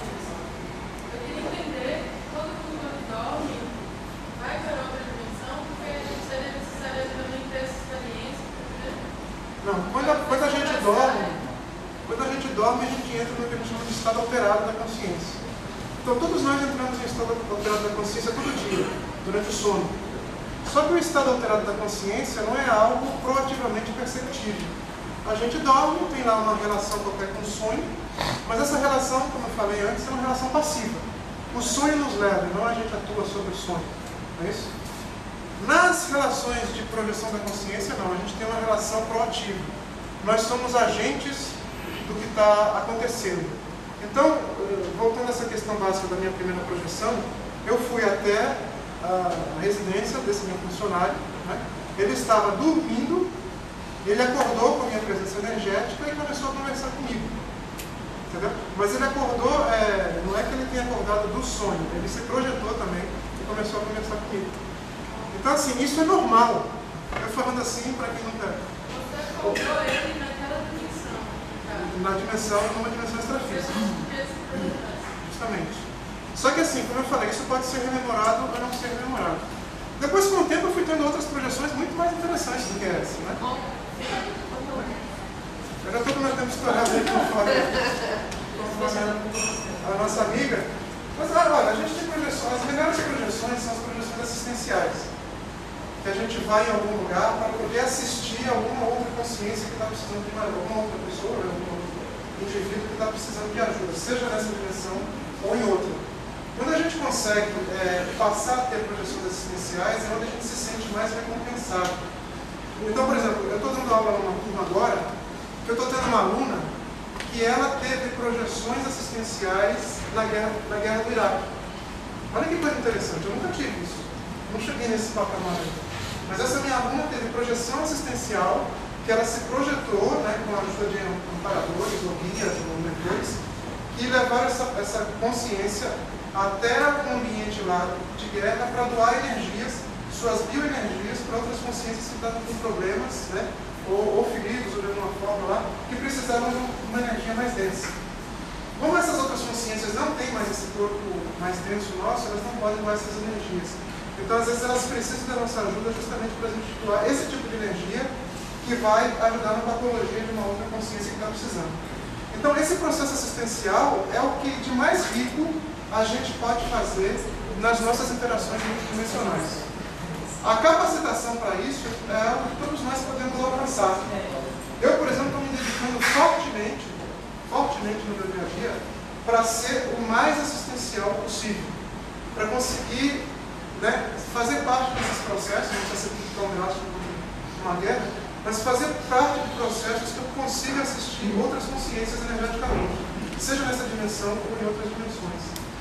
Eu queria entender, todo mundo que dorme vai para outra dimensão, porque seria necessário também ter essa experiência. Não, quando a, quando a gente dorme, quando a gente dorme, a gente entra no que a gente chama de estado alterado da consciência. Então todos nós entramos em estado alterado da consciência todo dia, durante o sono. Só que o estado alterado da consciência não é algo proativamente perceptível. A gente dorme, tem lá uma relação qualquer com o sonho, mas essa relação, como eu falei antes, é uma relação passiva. O sonho nos leva, não a gente atua sobre o sonho. Não é isso? Nas relações de projeção da consciência, não. A gente tem uma relação proativa. Nós somos agentes do que está acontecendo. Então, voltando a essa questão básica da minha primeira projeção, eu fui até a residência desse meu funcionário, né? Ele estava dormindo, ele acordou com a minha presença energética e começou a conversar comigo. Entendeu? Mas ele acordou, é, não é que ele tenha acordado do sonho, ele se projetou também e começou a conversar comigo. Então, assim, isso é normal. Eu falando assim, para quem nunca... Você acordou ele naquela dimensão. Na dimensão, numa dimensão extrafísica. Justamente. Só que assim, como eu falei, isso pode ser rememorado ou não ser rememorado. Depois, com o tempo, eu fui tendo outras projeções muito mais interessantes do que essa, né? Eu já estou com o meu tempo estourado aí conforme a nossa amiga. Mas olha, a gente tem projeções, as melhores projeções são as projeções assistenciais. Que a gente vai em algum lugar para poder assistir alguma outra consciência que está precisando de uma, alguma outra pessoa, algum outro indivíduo que está precisando de ajuda, seja nessa direção ou em outra. Quando a gente consegue é, passar a ter projeções assistenciais, é onde a gente se sente mais recompensado. Então, por exemplo, eu estou dando aula numa turma agora, que eu estou tendo uma aluna que ela teve projeções assistenciais na guerra, na guerra do Iraque. Olha que coisa interessante, eu nunca tive isso. Não cheguei nesse patamar aí. Mas essa minha aluna teve projeção assistencial, que ela se projetou, né, com a ajuda de amparadores, ou guias, ou mentores, que levaram essa, essa consciência até um ambiente lá de guerra para doar energias, suas bioenergias, para outras consciências que estavam com problemas, né, ou, ou feridos, ou de alguma forma lá, que precisavam de uma energia mais densa. Como essas outras consciências não têm mais esse corpo mais denso nosso, elas não podem doar essas energias. Então, às vezes, elas precisam da nossa ajuda justamente para a gente doar esse tipo de energia que vai ajudar na patologia de uma outra consciência que está precisando. Então, esse processo assistencial é o que de mais rico a gente pode fazer nas nossas interações multidimensionais. A capacitação para isso é o que todos nós podemos alcançar. Eu, por exemplo, estou me dedicando fortemente, fortemente no meu dia a dia, para ser o mais assistencial possível, para conseguir, né, fazer parte desses processos, não precisa ser tão drástico como uma guerra, mas fazer parte de processos que eu consiga assistir outras consciências energeticamente, seja nessa dimensão ou em outras dimensões.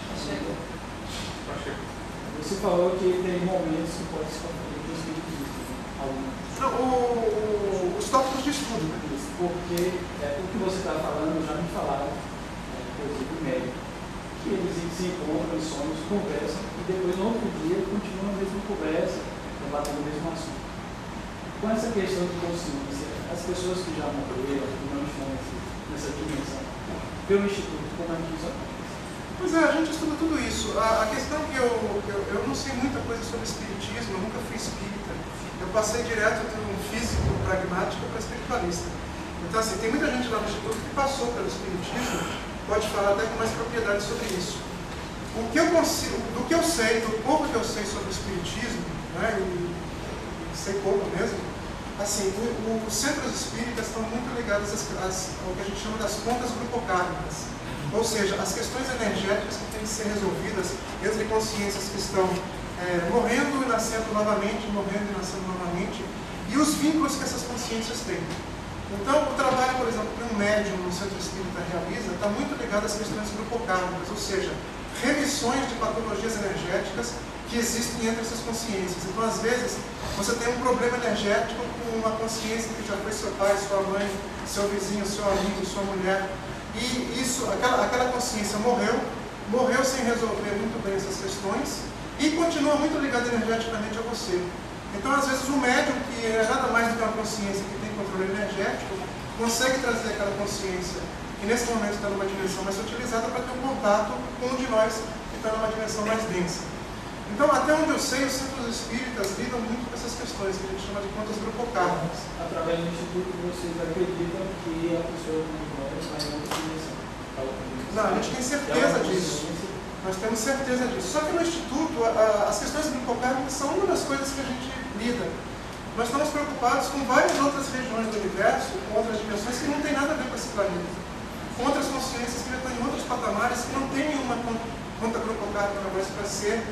Você falou que tem momentos que pode se confundir com os espíritos. Não, o, o, os tópicos de estudo, né? Porque é, o que você está falando, já me falaram, é, por exemplo, médico, que eles se encontram em sonhos, conversam, e depois no outro dia continuam a mesma conversa, debatendo o mesmo assunto. Com essa questão de consciência, as pessoas que já morreram, que não estão nessa dimensão, pelo Instituto, como é que isso acontece? Pois é, a gente estuda tudo isso. A, a questão que eu, eu, eu não sei muita coisa sobre espiritismo, eu nunca fui espírita. Eu passei direto de um físico pragmático para espiritualista. Então, assim, tem muita gente lá no Instituto que passou pelo espiritismo, pode falar até com mais propriedade sobre isso. O que eu consigo, do que eu sei, do pouco que eu sei sobre o espiritismo, né, e sei pouco mesmo, assim, o, os centros espíritas estão muito ligados às, às, ao que a gente chama das pontas grupocármicas. Ou seja, as questões energéticas que têm que ser resolvidas entre consciências que estão é, morrendo e nascendo novamente, morrendo e nascendo novamente, e os vínculos que essas consciências têm. Então, o trabalho, por exemplo, que um médium no centro espírita realiza está muito ligado às questões grupocármicas, ou seja, remissões de patologias energéticas que existem entre essas consciências. Então, às vezes, você tem um problema energético com uma consciência que já foi seu pai, sua mãe, seu vizinho, seu amigo, sua mulher. E isso, aquela, aquela consciência morreu, morreu sem resolver muito bem essas questões e continua muito ligada energeticamente a você. Então, às vezes, o médium, que é nada mais do que uma consciência que tem controle energético, consegue trazer aquela consciência que nesse momento está numa dimensão mais utilizada para ter um contato com um de nós que está numa dimensão mais densa. Então, até onde eu sei, os centros espíritas lidam muito com essas questões que a gente chama de pontas grupocármicas. Através do Instituto, vocês acreditam que a pessoa não vai em outra dimensão? Não, a gente tem certeza disso. Nós temos certeza disso. Só que no Instituto, a, a, as questões grupocármicas são uma das coisas que a gente lida. Nós estamos preocupados com várias outras regiões do universo, com outras dimensões que não tem nada a ver com esse planeta. Com outras consciências que já estão em outros patamares, que não tem nenhuma conta grupocármica mais para ser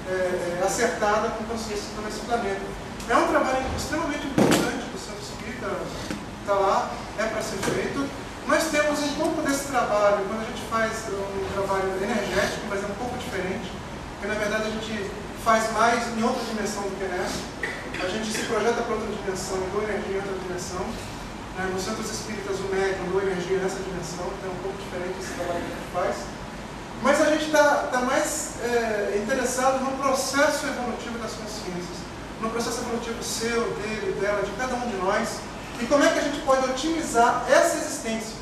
é, acertada com consciências que estão nesse planeta. É um trabalho extremamente importante do Centro Espírita, está lá, é para ser feito. Nós temos um pouco desse trabalho, quando a gente faz um trabalho energético, mas é um pouco diferente, porque na verdade a gente faz mais em outra dimensão do que nessa. A gente se projeta para outra dimensão e doa energia em outra dimensão. Né? Nos centros espíritas, o médium doa energia nessa dimensão, então é um pouco diferente esse trabalho que a gente faz. Mas a gente está tá mais é, interessado no processo evolutivo das consciências, no processo evolutivo seu, dele, dela, de cada um de nós, e como é que a gente pode otimizar essa existência.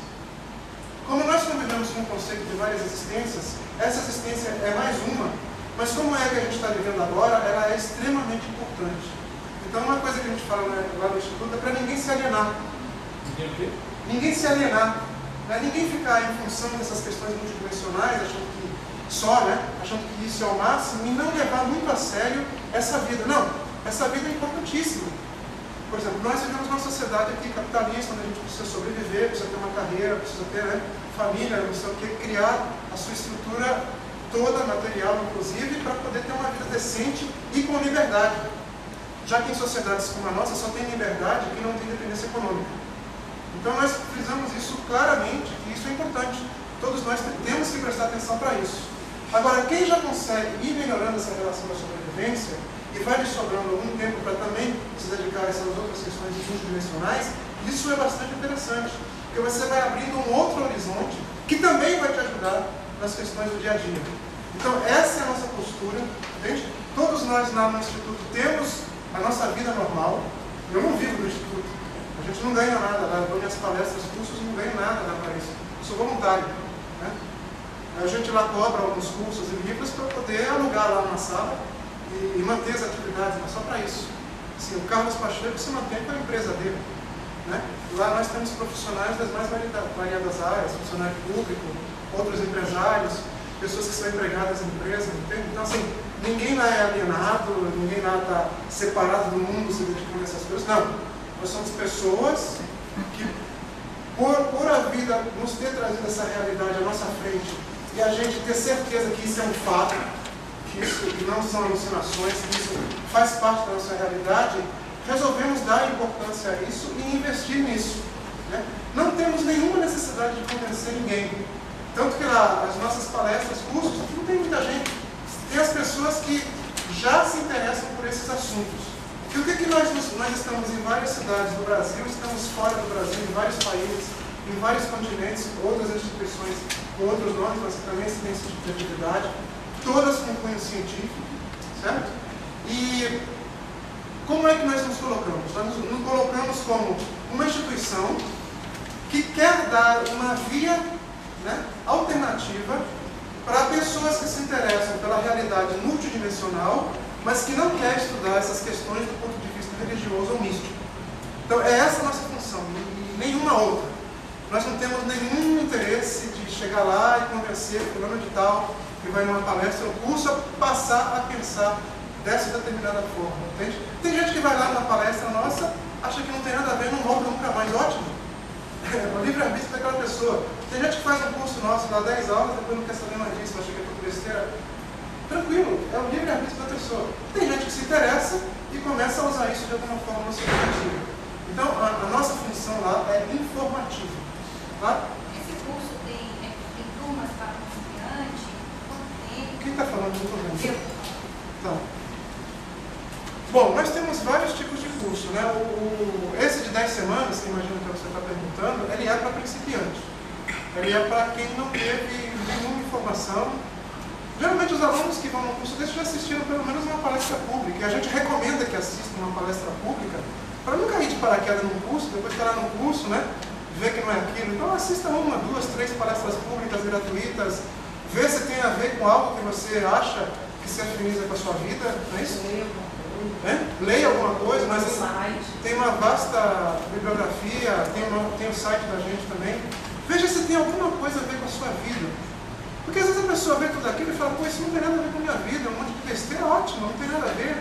Como nós convivemos com o conceito de várias existências, essa existência é mais uma, mas como é que a gente está vivendo agora, ela é extremamente importante. Então, uma coisa que a gente fala lá no Instituto é para ninguém se alienar. Ninguém o quê? Ninguém se alienar. Né? Ninguém ficar em função dessas questões multidimensionais, achando que só, né? Achando que isso é o máximo, e não levar muito a sério essa vida. Não, essa vida é importantíssima. Por exemplo, nós vivemos numa sociedade aqui capitalista, onde a gente precisa sobreviver, precisa ter uma carreira, precisa ter, né, família, não sei o que, criar a sua estrutura toda, material inclusive, para poder ter uma vida decente e com liberdade. Já que em sociedades como a nossa só tem liberdade quem não tem dependência econômica. Então nós frisamos isso claramente, e isso é importante. Todos nós temos que prestar atenção para isso. Agora, quem já consegue ir melhorando essa relação da sobrevivência, e vai lhe sobrando algum tempo para também se dedicar a essas outras questões multidimensionais, isso é bastante interessante, porque você vai abrindo um outro horizonte que também vai te ajudar nas questões do dia a dia. Então, essa é a nossa postura, entende? Todos nós lá no Instituto temos a nossa vida normal. Eu não vivo do Instituto, a gente não ganha nada lá, eu dou minhas palestras, cursos, não ganho nada lá para isso. Eu sou voluntário, né? A gente lá cobra alguns cursos e livros para poder alugar lá uma sala e manter as atividades, mas só para isso. Assim, o Carlos Pacheco se mantém com a empresa dele. Né? Lá nós temos profissionais das mais variadas áreas, funcionário público, outros empresários, pessoas que são empregadas em empresas, entende? Então, assim, ninguém lá é alienado, ninguém lá está separado do mundo, se dedicando a essas coisas. Não. Nós somos pessoas que, por, por a vida nos ter trazido essa realidade à nossa frente, e a gente ter certeza que isso é um fato, que isso não são alucinações, que isso faz parte da nossa realidade, resolvemos dar importância a isso e investir nisso. Né? Não temos nenhuma necessidade de convencer ninguém. Tanto que lá, as nossas palestras, cursos, não tem muita gente. Tem as pessoas que já se interessam por esses assuntos. E o que, que nós, nós estamos em várias cidades do Brasil, estamos fora do Brasil, em vários países, em vários continentes, outras instituições com outros nomes, mas que também têm esse tipo de atividade, todas com cunho científico, certo? E como é que nós nos colocamos? Nós nos, nos colocamos como uma instituição que quer dar uma via, né, alternativa para pessoas que se interessam pela realidade multidimensional, mas que não quer estudar essas questões do ponto de vista religioso ou místico. Então é essa a nossa função, e nenhuma outra. Nós não temos nenhum interesse de chegar lá e convencer fulano de tal, que vai numa palestra ou curso, a passar a pensar dessa determinada forma, entende? Tem gente que vai lá numa palestra nossa, acha que não tem nada a ver, não volta nunca mais, ótimo. É o livre-arbítrio daquela pessoa. Tem gente que faz um curso nosso, dá dez aulas, depois não quer saber mais disso, acha que é tudo besteira. Tranquilo, é o livre-arbítrio da pessoa. Tem gente que se interessa e começa a usar isso de alguma forma no seu dia. Então, a, a nossa função lá é informativa. Tá? Esse curso tem, é, tem turmas para principiante? Quem está falando de turma? Eu. Então. Bom, nós temos vários tipos de curso, né? O, o, esse de dez semanas, que imagino que você está perguntando, ele é para principiante. Ele é para quem não teve nenhuma informação. Geralmente os alunos que vão no curso desse já assistiram pelo menos uma palestra pública. E a gente recomenda que assistam uma palestra pública para nunca ir de paraquedas num curso, depois estar lá no curso, né? Ver que não é aquilo. Então assista uma, duas, três palestras públicas gratuitas, vê se tem a ver com algo que você acha que se afiniza com a sua vida, não é isso? É? Leia alguma coisa, mas tem uma vasta bibliografia, tem, uma, tem o site da gente também. Veja se tem alguma coisa a ver com a sua vida. Porque às vezes a pessoa vê tudo aquilo e fala, pô, isso não tem nada a ver com a minha vida, é um monte de besteira, ótimo, não tem nada a ver.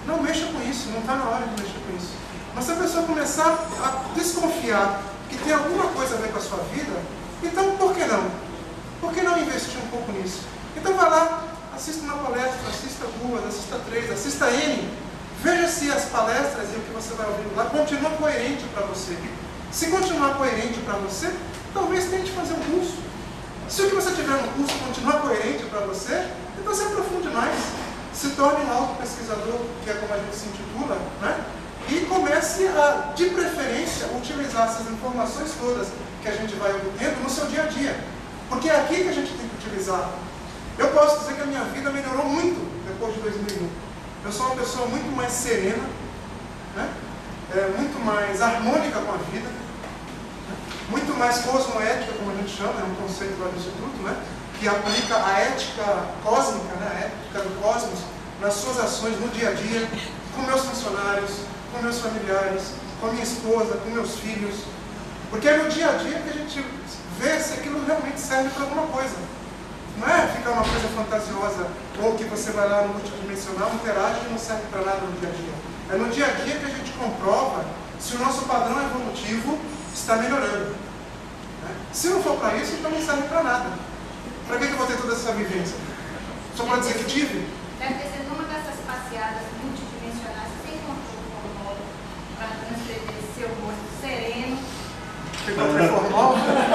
não mexa com isso, não está na hora de mexer com isso. Mas se a pessoa começar a desconfiar que tem alguma coisa a ver com a sua vida, então por que não? Por que não investir um pouco nisso? Então vai lá, assista uma palestra, assista duas, assista três, assista N. Veja se as palestras e o que você vai ouvir lá continua coerente para você. Se continuar coerente para você, talvez tente fazer um curso. Se o que você tiver no curso continuar coerente para você, então se aprofunde mais. Se torne um autopesquisador, que é como a gente se intitula, né? E comece a, de preferência, utilizar essas informações todas que a gente vai obtendo no seu dia a dia. Porque é aqui que a gente tem que utilizar. Eu posso dizer que a minha vida melhorou muito depois de dois mil e um. Eu sou uma pessoa muito mais serena, né? É, muito mais harmônica com a vida, né? Muito mais cosmoética, como a gente chama, é um conceito lá do Instituto, né? Que aplica a ética cósmica, né? A ética do cosmos, nas suas ações no dia a dia, com meus funcionários, com meus familiares, com a minha esposa, com meus filhos. Porque é no dia a dia que a gente vê se aquilo realmente serve para alguma coisa. Não é ficar uma coisa fantasiosa, ou que você vai lá no multidimensional, interage e não serve para nada no dia a dia. É no dia a dia que a gente comprova se o nosso padrão evolutivo está melhorando. Né? Se não for para isso, então não serve para nada. Para que eu vou ter toda essa vivência? Só para dizer que tive? Deve ter sido uma dessas passeadas multidimensionais que você encontrou com o modo para transcrever seu rosto sereno. Encontrei formal?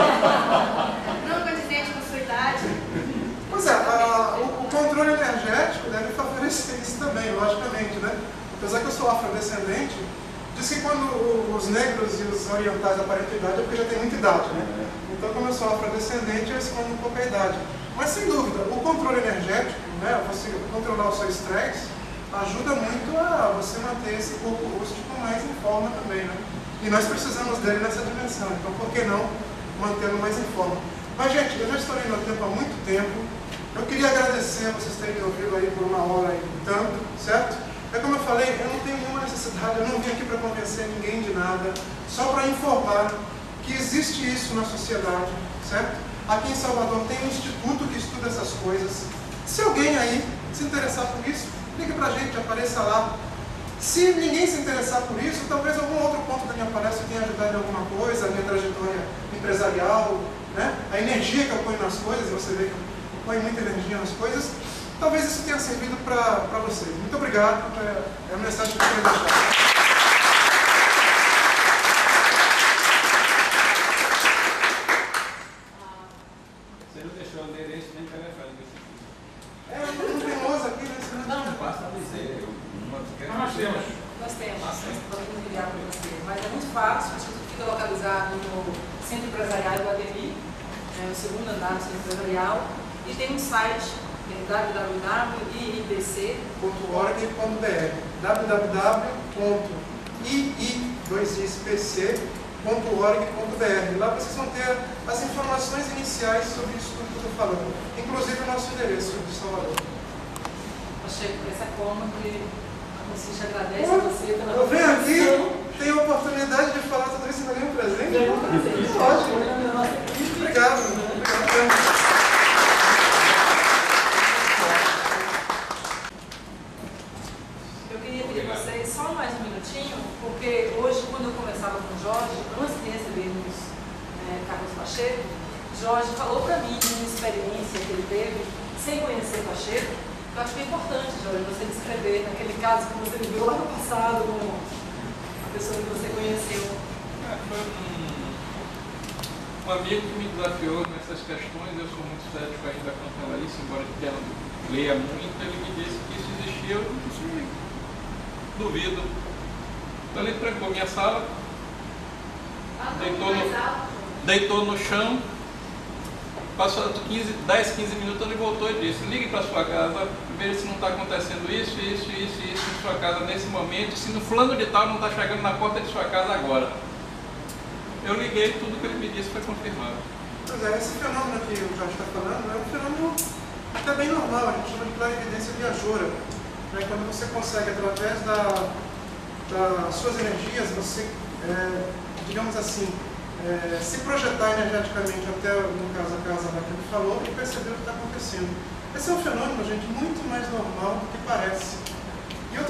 Não condizente com sua idade. Pois é, a, o, o controle energético deve favorecer isso também, logicamente, né? Apesar que eu sou afrodescendente, diz que quando os negros e os orientais aparentam idade é porque já tem muita idade, né? Então, como eu sou afrodescendente, eu escondo um pouco a idade. Mas, sem dúvida, o controle energético, né, você controlar o seu estresse, ajuda muito a você manter esse corpo rústico mais em forma também, né? E nós precisamos dele nessa dimensão, então por que não mantê-lo mais em forma? Mas, gente, eu já estourei meu tempo há muito tempo. Eu queria agradecer a vocês terem me ouvido aí por uma hora e tanto, certo? É como eu falei, eu não tenho nenhuma necessidade, eu não vim aqui para convencer ninguém de nada, só para informar que existe isso na sociedade, certo? Aqui em Salvador tem um instituto que estuda essas coisas. Se alguém aí se interessar por isso, ligue pra gente, apareça lá. Se ninguém se interessar por isso, talvez algum outro ponto da minha palestra tenha ajudado em alguma coisa, a minha trajetória empresarial, né? A energia que eu ponho nas coisas, você vê que eu ponho muita energia nas coisas, talvez isso tenha servido para vocês. Muito obrigado, é a mensagem que eu queria deixar. Nós temos. Nós temos. Podemos enviar para você. Mas é muito fácil. O Instituto fica localizado no Centro Empresarial do Ademir, é, no segundo andar do Centro Empresarial. E tem um site, é w w w ponto i i b c ponto org ponto b r w w w ponto i i b c ponto org ponto b r. Lá vocês vão ter as informações iniciais sobre isso tudo que eu estou falando. Inclusive o nosso endereço de Salvador. Achei que essa cômodo e a gente agradece a você pela eu venho aqui, tenho a oportunidade de falar tudo isso e não ganhei um presente? Ganhei um presente. Ótimo. Obrigado. Obrigado. Eu queria pedir a vocês só mais um minutinho, porque hoje, quando eu conversava com o Jorge, antes de recebermos é, Carlos Pacheco, Jorge falou para mim de uma experiência que ele teve, sem conhecer Pacheco. Eu acho que é importante, Jorge, você descrever aquele caso que você viveu lá no passado com a pessoa que você conheceu. É, foi um, um amigo que me desafiou nessas questões. Eu sou muito cético ainda quanto a isso, embora eu leia muito. Ele me disse que isso existia, eu disse, duvido. Então ele trancou minha sala, deitou no, deitou no chão. Passando quinze, dez, quinze minutos, ele voltou e disse: ligue para sua casa, veja se não está acontecendo isso, isso, isso, isso em sua casa nesse momento, se no fulano de tal não está chegando na porta de sua casa agora. Eu liguei, tudo que ele me disse foi confirmado. Pois é, esse fenômeno que o Jorge está falando é um fenômeno até bem normal, a gente chama de clarividência viajoura. Né? Quando você consegue, através da, das suas energias, você, é, digamos assim, É, se projetar energeticamente até, no caso, a casa lá que ele falou e perceber o que está acontecendo. Esse é um fenômeno, gente, muito mais normal do que parece. E outra coisa,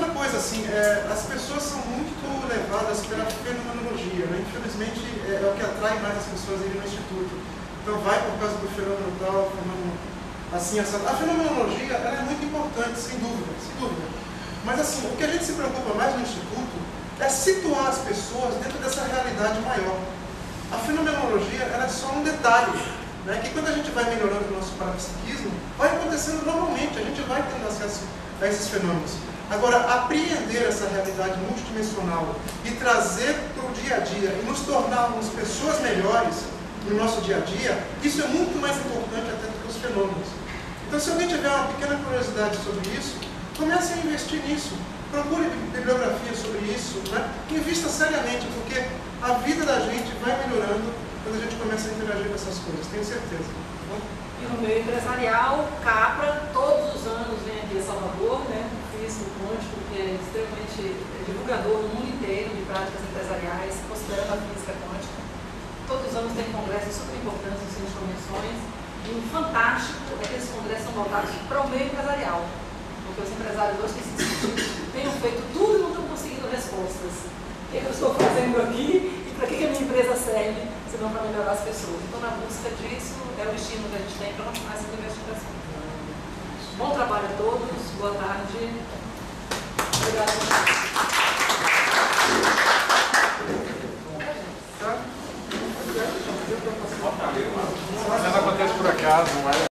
assim, é, as pessoas são muito levadas pela fenomenologia, né? Infelizmente é, é o que atrai mais as pessoas a irem no Instituto. Então vai por causa do fenômeno tal, fenômeno assim, essa... A fenomenologia ela é muito importante, sem dúvida, sem dúvida. Mas assim, o que a gente se preocupa mais no Instituto é situar as pessoas dentro dessa realidade maior. A fenomenologia ela é só um detalhe, né? Que quando a gente vai melhorando o nosso parapsiquismo, vai acontecendo normalmente, a gente vai tendo acesso a esses fenômenos. Agora, apreender essa realidade multidimensional e trazer para o dia a dia e nos tornarmos pessoas melhores no nosso dia a dia, isso é muito mais importante até do que os fenômenos. Então, se alguém tiver uma pequena curiosidade sobre isso, comece a investir nisso. Procure bibliografia sobre isso, né? Invista seriamente, porque a vida da gente vai melhorando quando a gente começa a interagir com essas coisas, tenho certeza. E no meio empresarial, Capra, todos os anos vem aqui a Salvador, né? Físico quântico, que é extremamente divulgador no mundo inteiro de práticas empresariais, considerando a física quântica. Todos os anos tem congressos super importantes no Centro de Convenções. E o fantástico é que esses congressos são voltados para o meio empresarial. Porque os empresários hoje têm se discutido, tenham feito tudo e não estão conseguindo respostas. O que eu estou fazendo aqui e para que a minha empresa serve, se não para melhorar as pessoas. Então, na busca disso, é o estímulo que a gente tem para continuar essa investigação. Bom trabalho a todos, boa tarde. Obrigada. Nada acontece por acaso, não é?